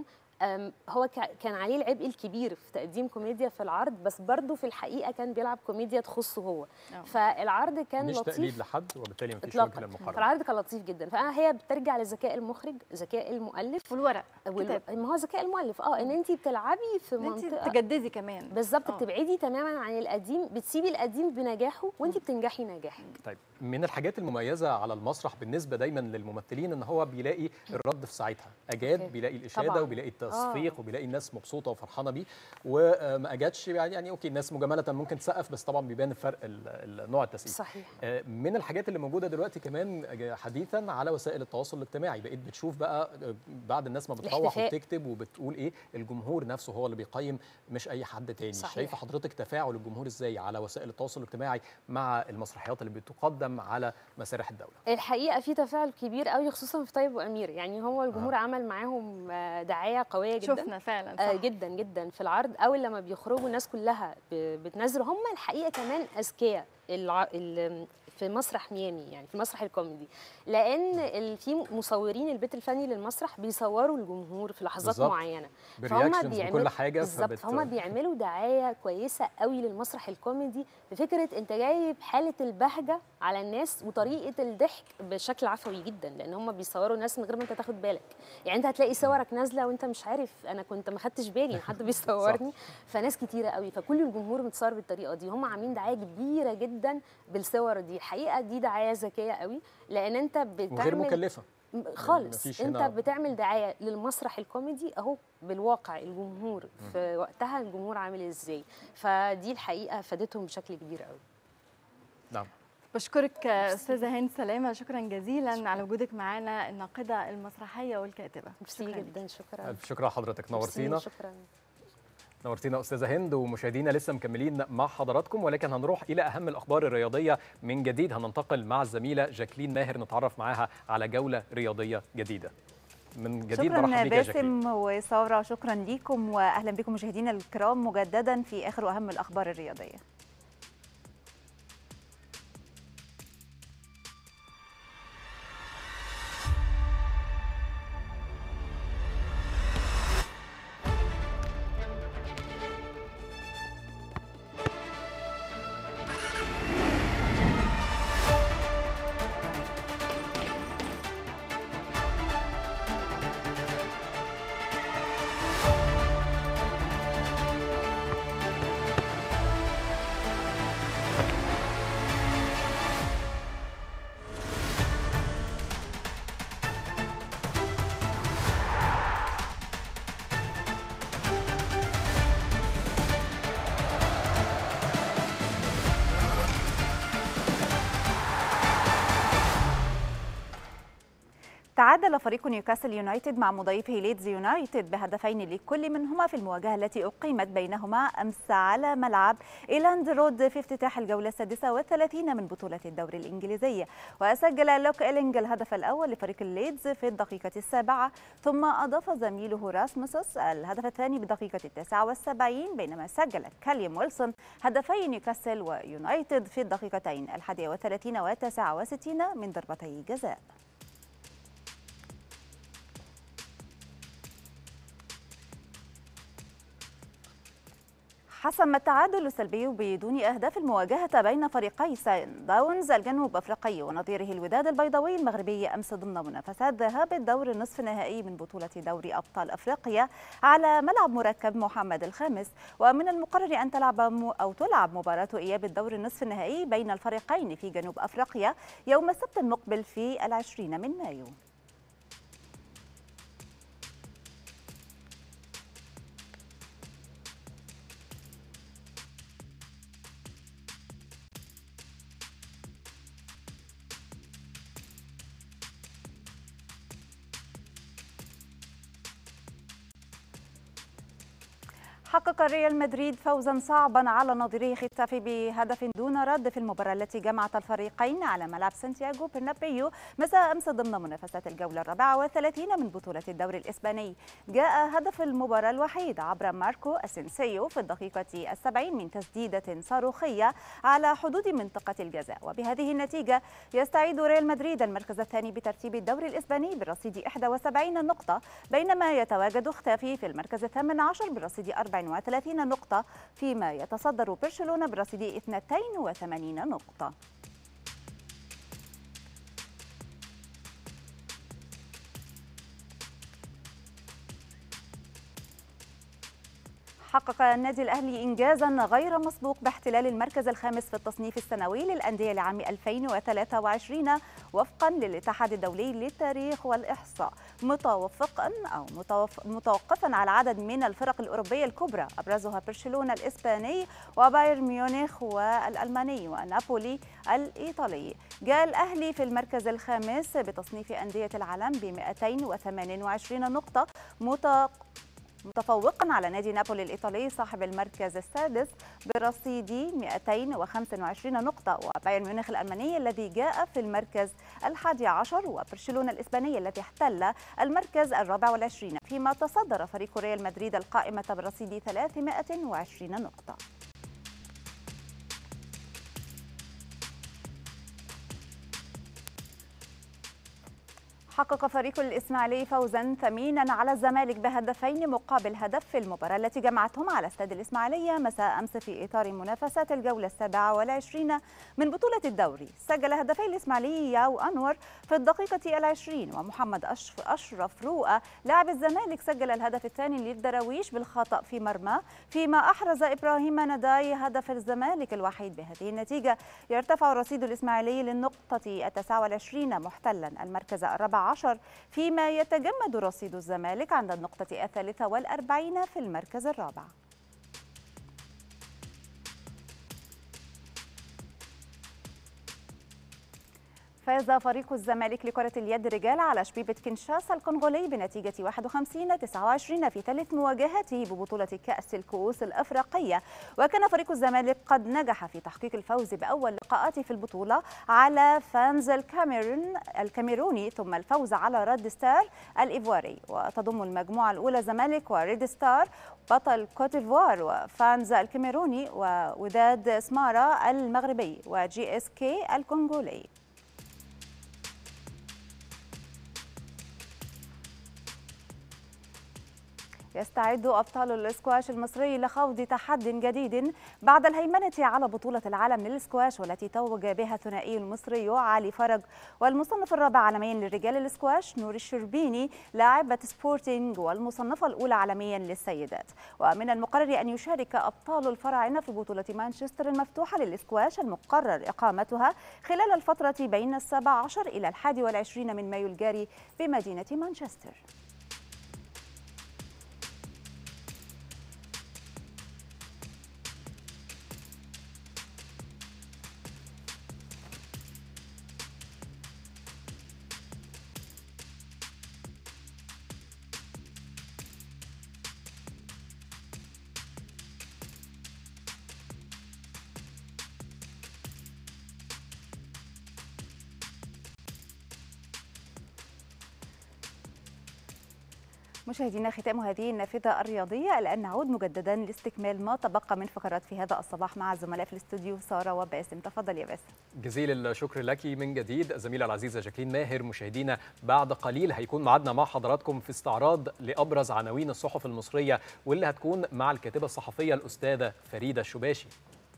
هو كان عليه العبء الكبير في تقديم كوميديا في العرض، بس برضه في الحقيقه كان بيلعب كوميديا تخصه هو. أوه. فالعرض كان مش لطيف، مش تقليد لحد، وبالتالي مفيش وجه للمقارنه. فالعرض كان لطيف جدا. فهي بترجع لذكاء المخرج، ذكاء المؤلف والورق وال... ما هو ذكاء المؤلف اه ان انت بتلعبي في منطقه تجددي كمان بالظبط، بتبعدي تماما عن القديم، بتسيبي القديم بنجاحه وانت بتنجحي نجاحك. طيب من الحاجات المميزه على المسرح بالنسبه دايما للممثلين ان هو بيلاقي الرد في ساعتها، اجاد أوكي. بيلاقي الاشاده طبعاً. وبيلاقي التصفيق آه. وبيلاقي الناس مبسوطه وفرحانه بيه، وما اجادش يعني يعني اوكي الناس مجامله ممكن تسقف، بس طبعا بيبان فرق نوع التسقيف. صحيح. من الحاجات اللي موجوده دلوقتي كمان حديثا على وسائل التواصل الاجتماعي، بقيت بتشوف بقى بعد الناس ما بتروح وبتكتب وبتقول ايه، الجمهور نفسه هو اللي بيقيم مش اي حد تاني. صحيح. شايفه حضرتك تفاعل الجمهور ازاي على وسائل التواصل الاجتماعي مع المسرحيات اللي بتقدم على مسارح الدوله؟ الحقيقه في تفاعل كبير قوي خصوصا في طيب وامير، يعني هو الجمهور آه. عمل معاهم دعايه قويه جدا، شفنا فعلا صح. آه جدا جدا في العرض. اول لما بيخرجوا الناس كلها بتنزل، هم الحقيقه كمان اذكياء الع... في مسرح ميامي، يعني في مسرح الكوميدي، لان في مصورين البيت الفني للمسرح بيصوروا الجمهور في لحظات بالزبط. معينه، فهم بيعملوا كل حاجه بالظبط، فهم بيعملوا دعايه كويسه قوي للمسرح الكوميدي بفكره انت جايب حاله البهجه على الناس وطريقه الضحك بشكل عفوي جدا، لان هم بيصوروا الناس من غير ما انت تاخد بالك. يعني انت هتلاقي صورك نازله وانت مش عارف، انا كنت ما خدتش بالي حد بيصورني فناس كتيره قوي، فكل الجمهور متصور بالطريقه دي. هم عاملين دعايه كبيره جدا بالصور دي، الحقيقه دي دعايه ذكيه قوي، لان انت بتعمل وغير مكلفه خالص، انت بتعمل دعايه للمسرح الكوميدي اهو بالواقع الجمهور في وقتها الجمهور عامل ازاي، فدي الحقيقه فادتهم بشكل كبير قوي. نعم. بشكرك استاذه هند سلامه، شكرا جزيلا شكرا. على وجودك معنا، الناقده المسرحيه والكاتبه. ميرسي جدا، شكرا. الف شكر لحضرتك، نورتينا. شكرا. نورتينا أستاذة هند. ومشاهدينا لسه مكملين مع حضراتكم، ولكن هنروح إلى أهم الأخبار الرياضية من جديد. هننتقل مع الزميلة جاكلين ماهر نتعرف معاها على جولة رياضية جديدة. من جديد شكرا باسم وسارة، شكرا ليكم وأهلا بكم مشاهدينا الكرام مجددا في آخر وأهم الأخبار الرياضية. تعادل فريق نيوكاسل يونايتد مع مضيفه ليدز يونايتد بهدفين لكل منهما في المواجهة التي أقيمت بينهما أمس على ملعب إيلاند رود في افتتاح الجولة السادسة والثلاثين من بطولة الدوري الإنجليزي. وسجل لوك إيلينغ الهدف الأول لفريق الليدز في الدقيقة السابعة، ثم أضاف زميله راسموس الهدف الثاني بالدقيقة التاسعة والسبعين، بينما سجل كاليوم ويلسون هدفي نيوكاسل ويونايتد في الدقيقتين الحادية والثلاثين والتاسعة وستين من ضربتي جزاء. حسم التعادل السلبي بدون أهداف المواجهة بين فريقي سان داونز الجنوب أفريقي ونظيره الوداد البيضاوي المغربي أمس ضمن منافسات ذهاب الدور النصف النهائي من بطولة دوري أبطال أفريقيا على ملعب مركب محمد الخامس. ومن المقرر أن تلعب أو تلعب مباراة إياب الدور النصف النهائي بين الفريقين في جنوب أفريقيا يوم السبت المقبل في العشرين من مايو. حقق ريال مدريد فوزا صعبا على نظيره ختافي بهدف دون رد في المباراة التي جمعت الفريقين على ملعب سانتياغو برنابيو مساء أمس ضمن منافسات الجولة الرابعة والثلاثين من بطولة الدوري الإسباني. جاء هدف المباراة الوحيد عبر ماركو أسينسيو في الدقيقة السبعين من تسديدة صاروخية على حدود منطقة الجزاء. وبهذه النتيجة يستعيد ريال مدريد المركز الثاني بترتيب الدوري الإسباني برصيد إحدى وسبعين نقطة، بينما يتواجد ختافي في المركز الثامن عشر برصيد أربع وثلاثين نقطة، فيما يتصدر برشلونة برصيد اثنتين وثمانين نقطة. حقق النادي الأهلي إنجازا غير مسبوق باحتلال المركز الخامس في التصنيف السنوي للأندية لعام ألفين وثلاثة وعشرين وفقا للاتحاد الدولي للتاريخ والإحصاء، متوفقا أو متوف... متوقفا على عدد من الفرق الأوروبية الكبرى أبرزها برشلونة الإسباني وبايرن ميونخ والألماني ونابولي الإيطالي. جاء الأهلي في المركز الخامس بتصنيف أندية العالم ب مئتين وثمانية وعشرين نقطة، مت... متفوقا على نادي نابولي الإيطالي صاحب المركز السادس برصيد مئتين وخمسة وعشرين نقطة، وبايرن ميونخ الألماني الذي جاء في المركز الحادي عشر، وبرشلونة الإسباني الذي احتل المركز الرابع والعشرين، فيما تصدر فريق ريال مدريد القائمة برصيد ثلاثمائة وعشرين نقطة. حقق فريق الإسماعيلي فوزا ثمينا على الزمالك بهدفين مقابل هدف في المباراة التي جمعتهم على استاد الإسماعيلية مساء أمس في إطار منافسات الجولة السابعة والعشرين من بطولة الدوري. سجل هدفي الإسماعيلي ياو أنور في الدقيقة العشرين، ومحمد أشرف رؤى لاعب الزمالك سجل الهدف الثاني للدراويش بالخطأ في مرمى، فيما أحرز إبراهيم نداي هدف الزمالك الوحيد. بهذه النتيجة يرتفع رصيد الإسماعيلي للنقطة التاسعة والعشرين محتلا المركز الرابع عشر، فيما يتجمد رصيد الزمالك عند النقطة الثالثة والأربعين في المركز الرابع. فاز فريق الزمالك لكرة اليد رجال على شبيبة كينشاسا الكونغولي بنتيجة واحد وخمسين تسعة وعشرين في ثالث مواجهاته ببطولة كأس الكؤوس الأفريقية، وكان فريق الزمالك قد نجح في تحقيق الفوز بأول لقاءاته في البطولة على فانز الكاميرون الكاميروني، ثم الفوز على ريد ستار الإيفواري. وتضم المجموعة الأولى زمالك وريد ستار بطل كوتيفوار وفانز الكاميروني ووداد سمارا المغربي وجي اس كي الكونغولي. يستعد أبطال الإسكواش المصري لخوض تحد جديد بعد الهيمنة على بطولة العالم للإسكواش، والتي توج بها الثنائي المصري علي فرج والمصنف الرابع عالميا للرجال الإسكواش نور الشربيني لاعبة سبورتينج والمصنفة الأولى عالميا للسيدات. ومن المقرر أن يشارك أبطال الفراعنة في بطولة مانشستر المفتوحة للإسكواش المقرر إقامتها خلال الفترة بين السابع عشر إلى الحادي والعشرين من مايو الجاري بمدينة مانشستر. مشاهدينا، ختام هذه النافذة الرياضية. الآن نعود مجددا لاستكمال ما تبقى من فقرات في هذا الصباح مع الزملاء في الاستوديو سارة وباسم. تفضل يا باسم. جزيل الشكر لك من جديد الزميلة العزيزة جاكلين ماهر. مشاهدينا، بعد قليل هيكون معادنا مع حضراتكم في استعراض لأبرز عناوين الصحف المصرية، واللي هتكون مع الكاتبة الصحفية الأستاذة فريدة الشباشي.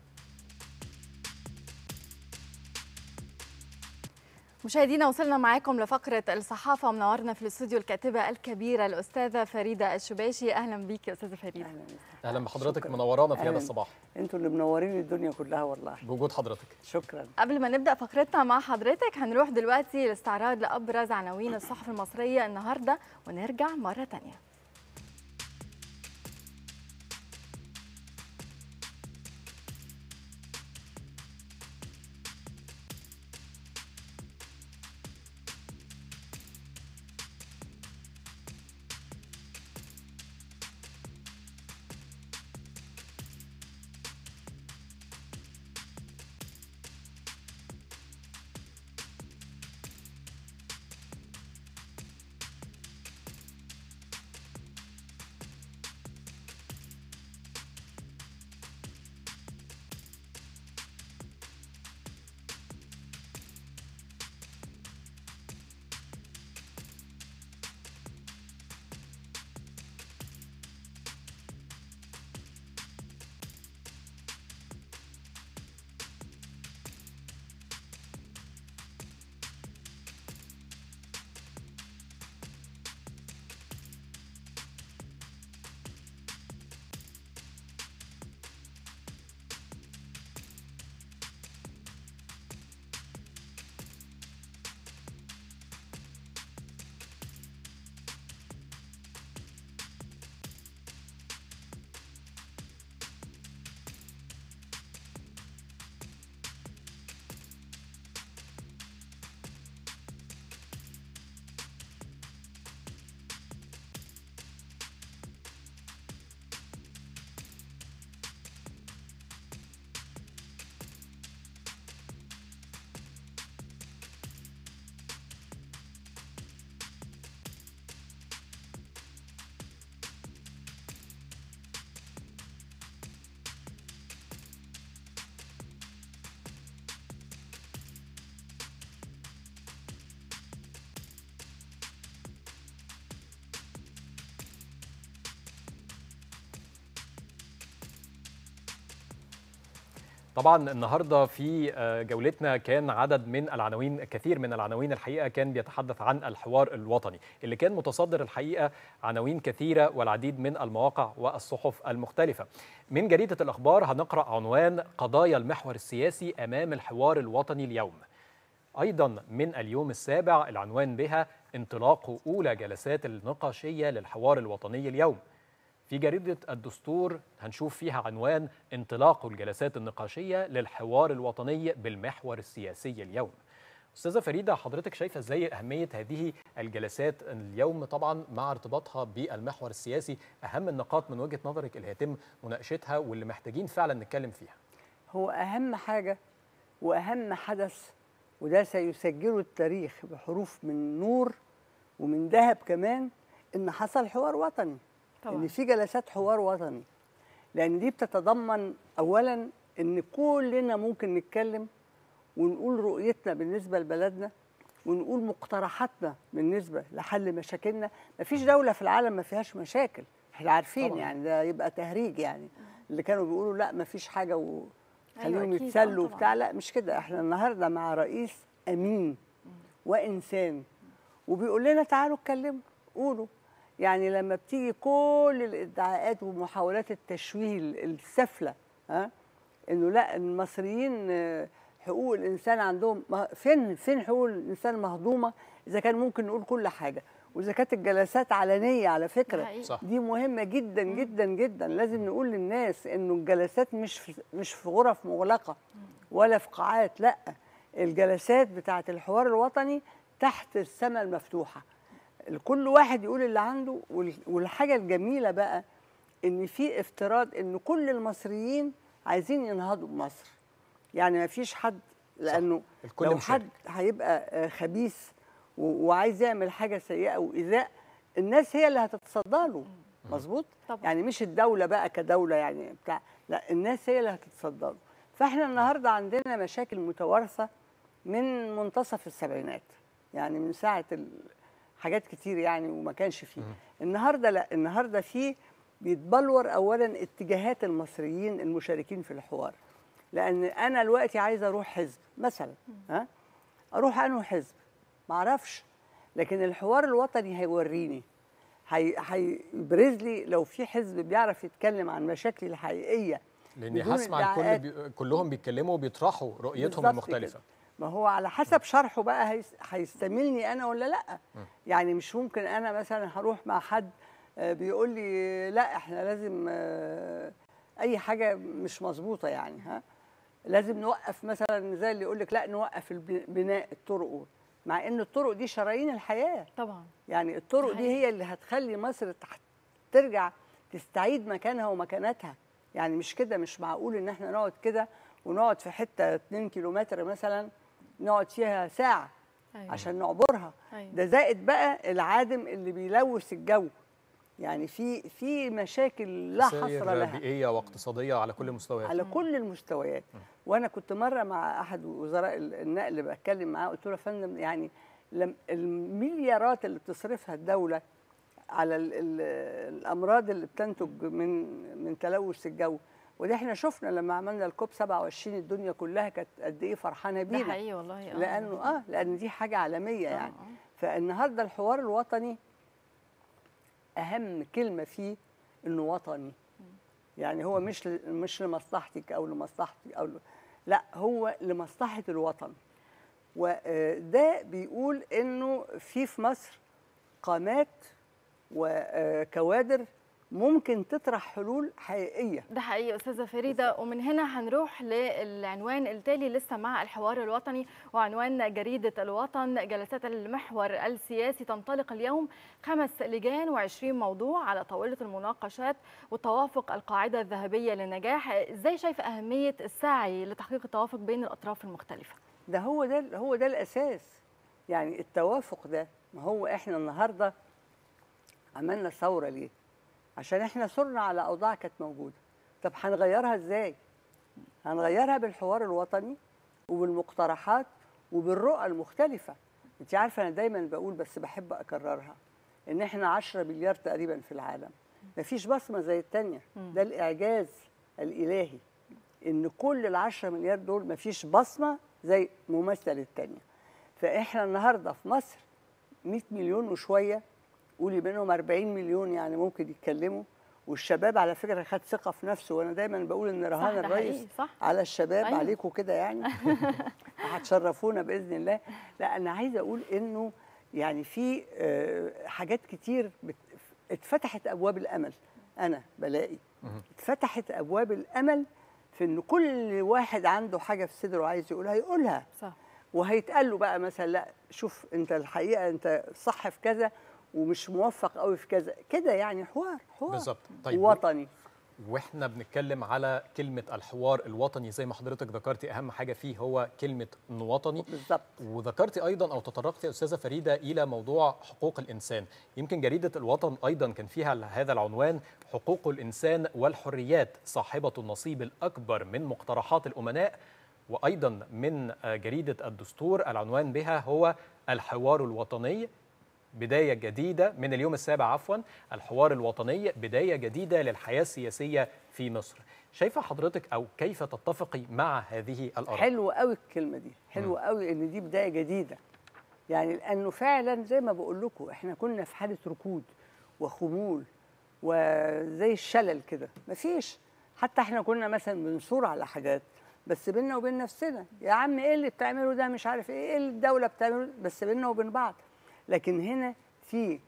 مشاهدينا، وصلنا معاكم لفقرة الصحافة. منورنا في الاستوديو الكاتبة الكبيرة الأستاذة فريدة الشباشي. أهلا بيك يا أستاذة فريدة. أهلا, أهلا بحضرتك، منورانا في هذا الصباح. أنتوا اللي منورين الدنيا كلها والله بوجود حضرتك. شكرا. قبل ما نبدأ فقرتنا مع حضرتك هنروح دلوقتي لاستعراض لأبرز عناوين الصحف المصرية النهاردة ونرجع مرة تانية. طبعا النهارده في جولتنا كان عدد من العناوين، كثير من العناوين الحقيقه كان بيتحدث عن الحوار الوطني اللي كان متصدر الحقيقه عناوين كثيره والعديد من المواقع والصحف المختلفه. من جريده الاخبار هنقرا عنوان قضايا المحور السياسي امام الحوار الوطني اليوم. ايضا من اليوم السابع العنوان بها انطلاق اولى جلسات النقاشيه للحوار الوطني اليوم. في جريدة الدستور هنشوف فيها عنوان انطلاق الجلسات النقاشية للحوار الوطني بالمحور السياسي اليوم. أستاذة فريدة، حضرتك شايفة ازاي أهمية هذه الجلسات اليوم طبعا مع ارتباطها بالمحور السياسي؟ أهم النقاط من وجهة نظرك اللي هيتم مناقشتها واللي محتاجين فعلا نتكلم فيها. هو أهم حاجة وأهم حدث، وده سيسجله التاريخ بحروف من نور ومن ذهب كمان، إن حصل حوار وطني. طبعا. ان في جلسات حوار وطني، لان دي بتتضمن اولا ان كلنا ممكن نتكلم ونقول رؤيتنا بالنسبه لبلدنا ونقول مقترحاتنا بالنسبه لحل مشاكلنا. مفيش دوله في العالم ما فيهاش مشاكل، احنا عارفين. طبعا. يعني ده يبقى تهريج، يعني اللي كانوا بيقولوا لا مفيش حاجه وخليهم أيوة يتسلوا وبتاع، لا مش كده. احنا النهارده مع رئيس امين وانسان وبيقول لنا تعالوا اتكلموا قولوا. يعني لما بتيجي كل الادعاءات ومحاولات التشويه السفله، ها، انه لا المصريين حقوق الانسان عندهم، فين فين حقوق الانسان مهضومه اذا كان ممكن نقول كل حاجه، واذا كانت الجلسات علنيه على فكره صح. دي مهمه جدا جدا جدا. لازم نقول للناس انه الجلسات مش في مش في غرف مغلقه ولا في قاعات، لا، الجلسات بتاعه الحوار الوطني تحت السماء المفتوحه، كل واحد يقول اللي عنده. والحاجه الجميله بقى ان في افتراض ان كل المصريين عايزين ينهضوا بمصر، يعني ما فيش حد، لانه لو حد هيبقى خبيث وعايز يعمل حاجه سيئه وايذاء، الناس هي اللي هتتصدى له. مظبوط. يعني مش الدوله بقى كدوله يعني بتاع، لا، الناس هي اللي هتتصدى له. فاحنا النهارده عندنا مشاكل متوارثه من منتصف السبعينات، يعني من ساعه ال حاجات كتير يعني وما كانش فيه. النهارده لا، النهارده فيه بيتبلور اولا اتجاهات المصريين المشاركين في الحوار. لان انا دلوقتي عايزه اروح حزب مثلا، ها، اروح انه حزب ما اعرفش، لكن الحوار الوطني هيوريني، هيبرز لي لو في حزب بيعرف يتكلم عن مشاكلي الحقيقيه، لاني هسمع الكل بي... كلهم بيتكلموا وبيطرحوا رؤيتهم المختلفه. ما هو على حسب شرحه بقى هيستملني انا ولا لا. م. يعني مش ممكن انا مثلا هروح مع حد بيقول لي لا احنا لازم اي حاجه مش مظبوطه، يعني ها لازم نوقف مثلا، زي اللي يقول لك لا نوقف بناء الطرق، مع ان الطرق دي شرايين الحياه. طبعا. يعني الطرق دي هي اللي هتخلي مصر ترجع تستعيد مكانها ومكانتها. يعني مش كده، مش معقول ان احنا نقعد كده ونقعد في حته اتنين كيلومتر مثلا نقعد فيها ساعه. أيوة. عشان نعبرها. أيوة. ده زائد بقى العادم اللي بيلوث الجو. يعني في في مشاكل لا حصر لها، بيئيه واقتصاديه على كل المستويات، على كل المستويات. م. وانا كنت مره مع احد وزراء النقل بتكلم معاه، قلت له يا فندم يعني المليارات اللي بتصرفها الدوله على ال ال الامراض اللي بتنتج من من تلوث الجو، وده احنا شفنا لما عملنا الكوب سبعة وعشرين الدنيا كلها كانت قد ايه فرحانه بينا. ده حقيقي والله. اه لانه اه لان دي حاجه عالميه يعني. آه. فالنهارده الحوار الوطني اهم كلمه فيه انه وطني. يعني هو مش مش لمصلحتك او لمصلحتي او ل... لا، هو لمصلحه الوطن. وده بيقول انه في في مصر قامات وكوادر ممكن تطرح حلول حقيقيه. ده حقيقي استاذه فريده. ومن هنا هنروح للعنوان التالي لسه مع الحوار الوطني، وعنوان جريده الوطن: جلسات المحور السياسي تنطلق اليوم، خمس لجان وعشرين موضوع على طاوله المناقشات والتوافق القاعده الذهبيه للنجاح. ازاي شايفه اهميه السعي لتحقيق التوافق بين الاطراف المختلفه؟ ده هو ده هو ده الاساس. يعني التوافق ده، ما هو احنا النهارده عملنا ثوره ليه؟ عشان احنا صرنا على اوضاع كانت موجوده. طب هنغيرها ازاي؟ هنغيرها بالحوار الوطني وبالمقترحات وبالرؤى المختلفه. انت عارفه انا دايما بقول، بس بحب اكررها، ان احنا عشرة مليار تقريبا في العالم، مفيش بصمه زي الثانيه. ده الاعجاز الالهي. ان كل العشرة مليار دول مفيش بصمه زي ممثل التانية. فاحنا النهارده في مصر مئة مليون وشويه، قولي منهم أربعين مليون يعني ممكن يتكلموا، والشباب على فكره خد ثقه في نفسه، وانا دايما بقول ان رهان الرئيس على الشباب. أيوة. عليكم كده يعني هتشرفونا باذن الله. لا انا عايزه اقول انه يعني في حاجات كتير اتفتحت ابواب الامل. انا بلاقي اتفتحت ابواب الامل في ان كل واحد عنده حاجه في صدره عايز يقولها يقولها، صح. وهيتقال له بقى مثلا لا شوف انت الحقيقه انت صح في كذا ومش موفق قوي في كذا كده، يعني حوار حوار بالظبط. طيب وطني. واحنا بنتكلم على كلمه الحوار الوطني زي ما حضرتك ذكرتي اهم حاجه فيه هو كلمه وطني بالظبط، وذكرتي ايضا او تطرقتي يا استاذه فريده الى موضوع حقوق الانسان. يمكن جريده الوطن ايضا كان فيها هذا العنوان، حقوق الانسان والحريات صاحبه النصيب الاكبر من مقترحات الامناء. وايضا من جريده الدستور العنوان بها هو الحوار الوطني بداية جديدة من اليوم السابع عفوا الحوار الوطني بداية جديدة للحياة السياسية في مصر. شايفة حضرتك أو كيف تتفقي مع هذه الآراء؟ حلوة قوي الكلمة دي، حلوة قوي إن دي بداية جديدة، يعني لأنه فعلا زي ما بقول لكم إحنا كنا في حالة ركود وخمول وزي الشلل كده، مفيش. حتى إحنا كنا مثلا بنصور على حاجات بس بيننا وبين نفسنا، يا عم إيه اللي بتعمله ده مش عارف إيه، إيه اللي الدولة بتعمله، بس بيننا وبين بعض. لكن هنا في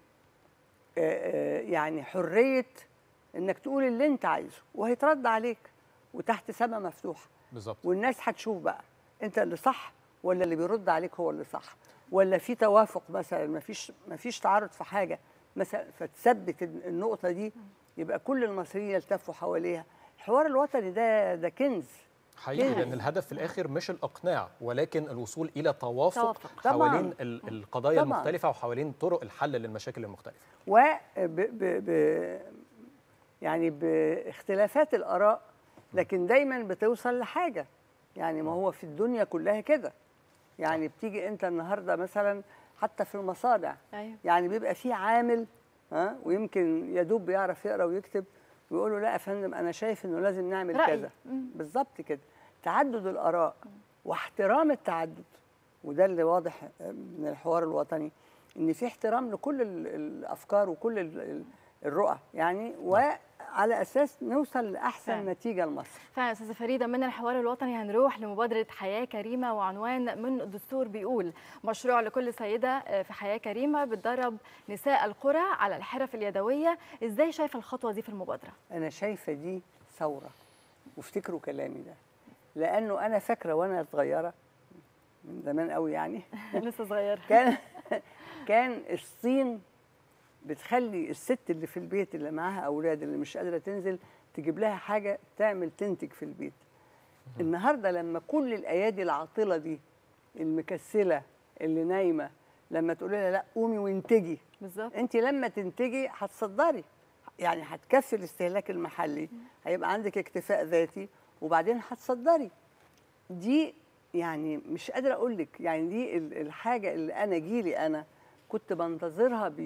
يعني حرية انك تقول اللي انت عايزه وهيترد عليك وتحت سما مفتوحة بالظبط، والناس هتشوف بقى انت اللي صح ولا اللي بيرد عليك هو اللي صح، ولا في توافق مثلا مفيش مفيش تعارض في حاجة مثلا فتثبت النقطة دي، يبقى كل المصريين يلتفوا حواليها. الحوار الوطني ده ده كنز حقيقي، لأن الهدف في الآخر مش الإقناع ولكن الوصول إلى توافق حوالين القضايا طبعاً. المختلفة وحوالين طرق الحل للمشاكل المختلفة، و ب ب ب يعني باختلافات الآراء لكن دايما بتوصل لحاجة. يعني ما هو في الدنيا كلها كده، يعني بتيجي أنت النهاردة مثلا حتى في المصانع، أيوة. يعني بيبقى في عامل ها ويمكن يدوب بيعرف يقرأ ويكتب ويقول له لا يا فندم أنا شايف إنه لازم نعمل رأي. كذا بالظبط كده. تعدد الآراء واحترام التعدد، وده اللي واضح من الحوار الوطني إن في احترام لكل الأفكار وكل الرؤى، يعني وعلى أساس نوصل لأحسن فعلا. نتيجة لمصر. فعلا أستاذة فريدة، من الحوار الوطني هنروح لمبادرة حياة كريمة، وعنوان من الدستور بيقول مشروع لكل سيدة في حياة كريمة بتدرب نساء القرى على الحرف اليدوية. إزاي شايفة الخطوة دي في المبادرة؟ أنا شايفة دي ثورة، وافتكروا كلامي ده، لأنه أنا فاكرة وأنا صغيرة من زمان قوي يعني لسه صغيرة كان كان الصين بتخلي الست اللي في البيت اللي معاها أولاد اللي مش قادرة تنزل تجيب لها حاجة تعمل تنتج في البيت. النهاردة لما كل الأيادي العاطلة دي المكسلة اللي نايمة لما تقول لها لا قومي وانتجي، بالظبط، أنت لما تنتجي هتصدري، يعني هتكفي الاستهلاك المحلي، هيبقى عندك اكتفاء ذاتي وبعدين هتصدري. دي يعني مش قادره اقول لك، يعني دي الحاجه اللي انا جيلي انا كنت بنتظرها ب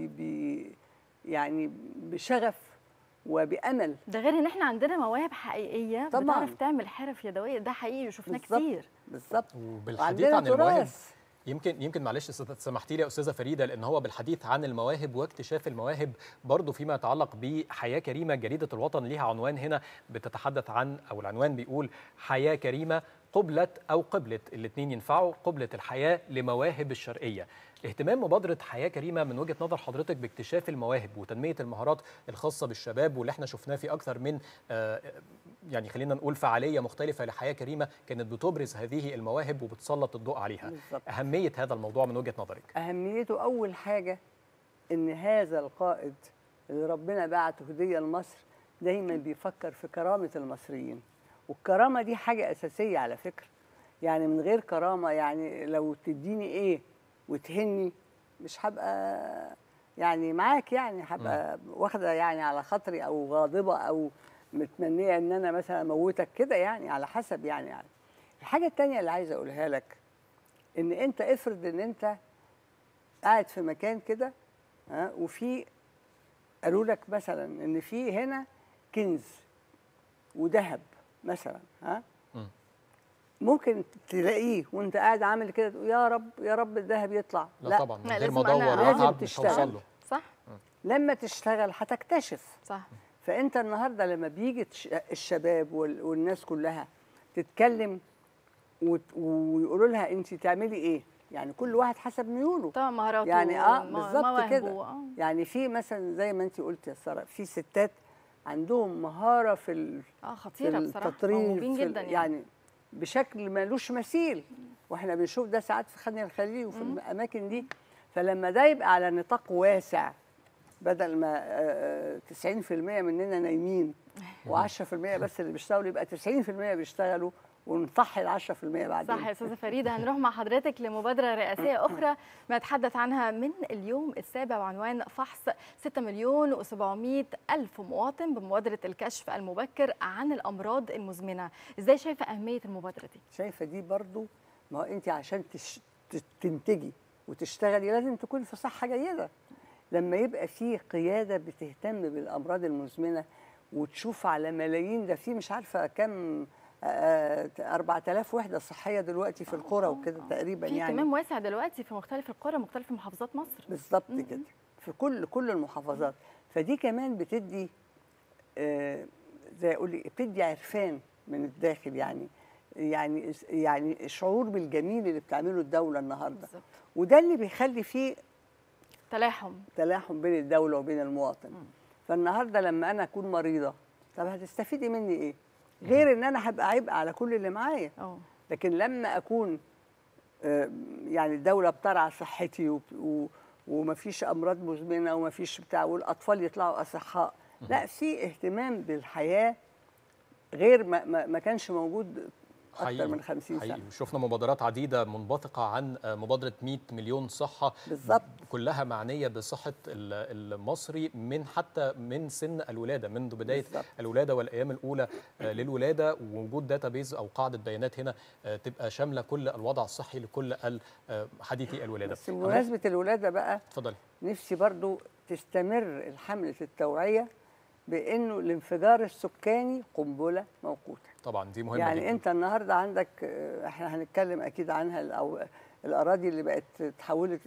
يعني بشغف وبامل. ده غير ان احنا عندنا مواهب حقيقيه طبعا بتعرف تعمل حرف يدويه، ده حقيقي وشفناه كتير. بالظبط. وبالحديث عن المواهب يمكن يمكن معلش سمحتي لي يا استاذه فريده، لان هو بالحديث عن المواهب واكتشاف المواهب برضه فيما يتعلق بحياه كريمه، جريده الوطن ليها عنوان هنا بتتحدث عن، او العنوان بيقول حياه كريمه قبلة أو قبلة، الاثنين ينفعوا، قبلة الحياة لمواهب الشرقية. اهتمام مبادرة حياة كريمة من وجهة نظر حضرتك باكتشاف المواهب وتنمية المهارات الخاصة بالشباب، واللي احنا شفناه في أكثر من آه يعني خلينا نقول فعالية مختلفة لحياة كريمة كانت بتبرز هذه المواهب وبتسلط الضوء عليها. بالزبط. أهمية هذا الموضوع من وجهة نظرك؟ أهميته أول حاجة إن هذا القائد اللي ربنا بعته هدية لمصر دايما بيفكر في كرامة المصريين، والكرامة دي حاجة أساسية على فكرة. يعني من غير كرامة، يعني لو تديني إيه وتهني مش هبقى يعني معاك، يعني هبقى واخدة يعني على خاطري أو غاضبة أو متمنية إن أنا مثلا أموتك كده، يعني على حسب يعني, يعني. الحاجة التانية اللي عايزة أقولها لك إن أنت افرض إن أنت قاعد في مكان كده ها وفي قالوا لك مثلا إن في هنا كنز وذهب مثلا ها ممكن تلاقيه وانت قاعد عامل كده تقول يا رب يا رب الذهب يطلع. لا, لا طبعا من لا، غير لازم ما ادور أنا لازم واتعب مش هوصل تشتغل. له. صح لما تشتغل هتكتشف. صح. فانت النهارده لما بيجي تش- الشباب وال- والناس كلها تتكلم وت- ويقولوا لها انت تعملي ايه، يعني كل واحد حسب ميوله طبعا مهاراته يعني اه وم- بالظبط مواهبه، كده. آه. يعني في مثلا زي ما انت قلت يا ساره، في ستات عندهم مهاره في ال- اه في خطيره بصراحه، التطريز موهوبين في ال- جدا يعني, يعني بشكل ملوش مثيل، واحنا بنشوف ده ساعات في خان الخليل وفي الاماكن دي. فلما ده يبقى على نطاق واسع بدل ما آه، تسعين في المية مننا نايمين وعشرة في المية بس اللي بيشتغلوا، يبقى تسعين في المية بيشتغلوا ونصحي ال عشرة في المية بعدين. صح يا استاذه فريده. هنروح مع حضرتك لمبادره رئاسيه اخرى بنتحدث عنها من اليوم السابع بعنوان فحص ستة مليون وسبعمائة الف مواطن بمبادره الكشف المبكر عن الامراض المزمنه. ازاي شايفه اهميه المبادره دي؟ شايفه دي برضو، ما هو انت عشان تش... ت- تنتجي وتشتغلي لازم تكون في صحه جيده. لما يبقى في قياده بتهتم بالامراض المزمنه وتشوف على ملايين، ده في مش عارفه كم آه، أربعة آلاف وحده صحيه دلوقتي في القرى وكده تقريبا، في يعني كمان واسع دلوقتي في مختلف القرى، مختلف محافظات مصر. بالظبط كده في كل كل المحافظات. فدي كمان بتدي آه، زي اقول لك بتدي عرفان من الداخل، يعني يعني يعني شعور بالجميل اللي بتعمله الدوله النهارده بالزبط. وده اللي بيخلي فيه تلاحم تلاحم بين الدوله وبين المواطن. م. فالنهارده لما انا اكون مريضه، طب هتستفيدي مني ايه؟ غير ان انا هبقى عبء على كل اللي معايا. لكن لما اكون آه، يعني الدوله بترعى صحتي و- و- ومفيش امراض مزمنه ومفيش بتاع، والاطفال يطلعوا اصحاء، لا في اهتمام بالحياه غير ما, ما, ما كانش موجود اكتر من خمسين حقيقي. سنه. شفنا مبادرات عديده منبثقه عن مبادره مئة مليون صحه بالظبط، كلها معنيه بصحه ال- المصري من حتى من سن الولاده، منذ بدايه بالزبط. الولاده والايام الاولى للولاده، ووجود داتابيز او قاعده بيانات هنا تبقى شامله كل الوضع الصحي لكل حديثي الولاده. بس بمناسبه الولاده بقى، اتفضلي. نفسي برضو تستمر حمله التوعيه بانه الانفجار السكاني قنبله موقوته. طبعا دي مهمه يعني جدا. انت النهارده عندك، احنا هنتكلم اكيد عنها، او الاراضي اللي بقت اتحولت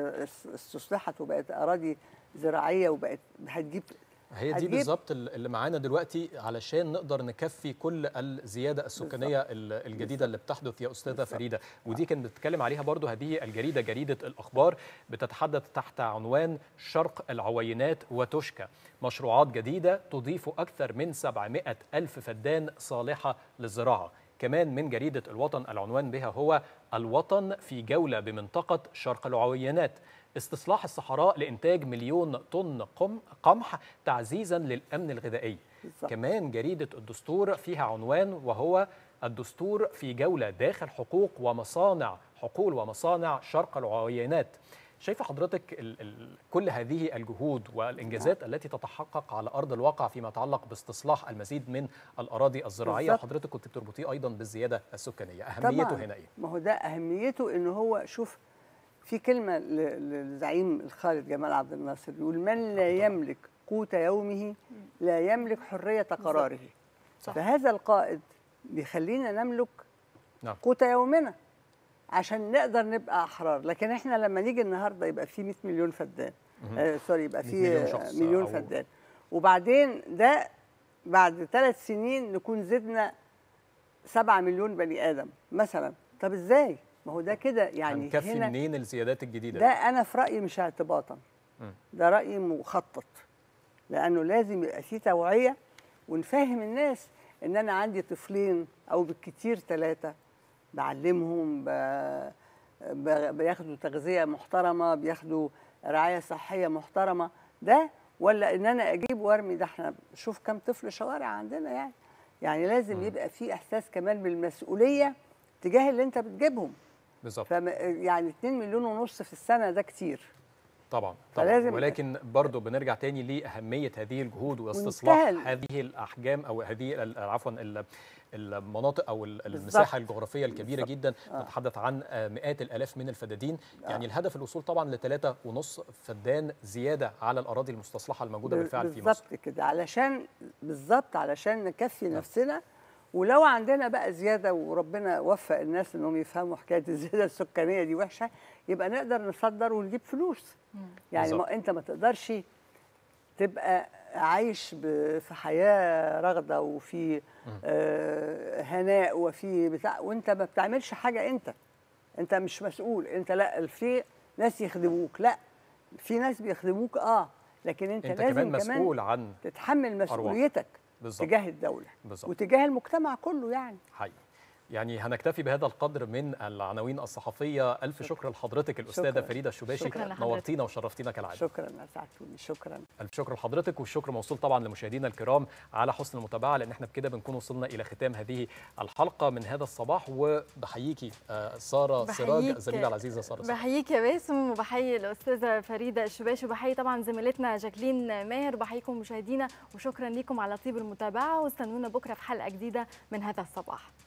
استصلحت وبقت اراضي زراعيه وبقت هتجيب، هي دي بالظبط اللي معانا دلوقتي علشان نقدر نكفي كل الزياده السكانيه بالزبط. الجديده اللي بتحدث يا استاذه بالزبط. فريده، ودي كانت بتتكلم عليها برضو هذه الجريده، جريده الاخبار، بتتحدث تحت عنوان شرق العوينات وتشكى، مشروعات جديده تضيف اكثر من سبعمائة الف فدان صالحه للزراعه. كمان من جريده الوطن العنوان بها هو الوطن في جوله بمنطقه شرق العوينات، استصلاح الصحراء لإنتاج مليون طن قمح تعزيزا للأمن الغذائي. بالزبط. كمان جريدة الدستور فيها عنوان وهو الدستور في جولة داخل حقوق ومصانع حقول ومصانع شرق العوينات. شايفة حضرتك ال ال كل هذه الجهود والإنجازات نعم. التي تتحقق على أرض الواقع فيما يتعلق باستصلاح المزيد من الأراضي الزراعية، بالزبط. وحضرتك كنت بتربطيه أيضا بالزيادة السكانية، أهميته طبعاً. هنا إيه؟ ما هو ده أهميته، إن هو شوف في كلمة للزعيم الخالد جمال عبد الناصر يقول: من لا يملك قوت يومه لا يملك حرية قراره. صح. فهذا القائد بيخلينا نملك نعم. قوت يومنا عشان نقدر نبقى أحرار. لكن احنا لما نيجي النهارده يبقى في مئة مليون فدان، آه سوري يبقى في مليون, مليون فدان، وبعدين ده بعد ثلاث سنين نكون زدنا سبعة مليون بني آدم مثلا. طب ازاي؟ ما هو ده كده يعني هنكفي هنا منين الزيادات الجديده؟ ده انا في رايي مش اعتباطا، ده رايي مخطط، لانه لازم يبقى في توعيه ونفهم الناس ان انا عندي طفلين او بالكتير ثلاثه، بعلمهم ب... ب... بياخدوا تغذيه محترمه، بياخدوا رعايه صحيه محترمه، ده ولا ان انا اجيب وارمي؟ ده احنا شوف كم طفل شوارع عندنا يعني. يعني لازم م. يبقى في احساس كمان بالمسؤوليه تجاه اللي انت بتجيبهم. بالظبط. يعني اتنين مليون ونص في السنه ده كتير طبعا طبعا، ولكن برضه بنرجع تاني لاهميه هذه الجهود واستصلاح هذه الاحجام او هذه عفوا المناطق او المساحه الجغرافيه الكبيره جدا. آه. نتحدث عن مئات الالاف من الفدادين. آه. يعني الهدف الوصول طبعا لثلاثة ونص فدان زياده على الاراضي المستصلحه الموجوده بالفعل في مصر. بالظبط كده، علشان بالظبط علشان نكفي آه. نفسنا ولو عندنا بقى زياده وربنا وفق الناس انهم يفهموا حكايه الزياده السكانيه دي وحشه، يبقى نقدر نصدر ونجيب فلوس. يعني ما انت ما تقدرش تبقى عايش في حياه رغده وفي آه هناء وفي بتاع وانت ما بتعملش حاجه. انت انت مش مسؤول. انت لا، في ناس يخدموك، لا في ناس بيخدموك اه لكن انت, انت لازم كمان مسؤول كمان عن تتحمل مسؤوليتك بالزبط. تجاه الدوله بالزبط. وتجاه المجتمع كله. يعني حقيقي. يعني هنكتفي بهذا القدر من العناوين الصحفيه. الف شكر, شكر لحضرتك الاستاذه شكرا. فريده الشباشي، نورتينا وشرفتينا كالعاده. شكرا اسعدتوني. شكرا. الف شكر لحضرتك، والشكر موصول طبعا لمشاهدينا الكرام على حسن المتابعه، لان احنا بكده بنكون وصلنا الى ختام هذه الحلقه من هذا الصباح. وبحييكي ساره سراج الزميله العزيزه ساره. بحييك يا باسم، وبحيي الاستاذه فريده الشباشي، وبحيي طبعا زميلتنا جاكلين ماهر، وبحييكم مشاهدينا وشكرا لكم على طيب المتابعه، واستنونا بكره في حلقه جديده من هذا الصباح.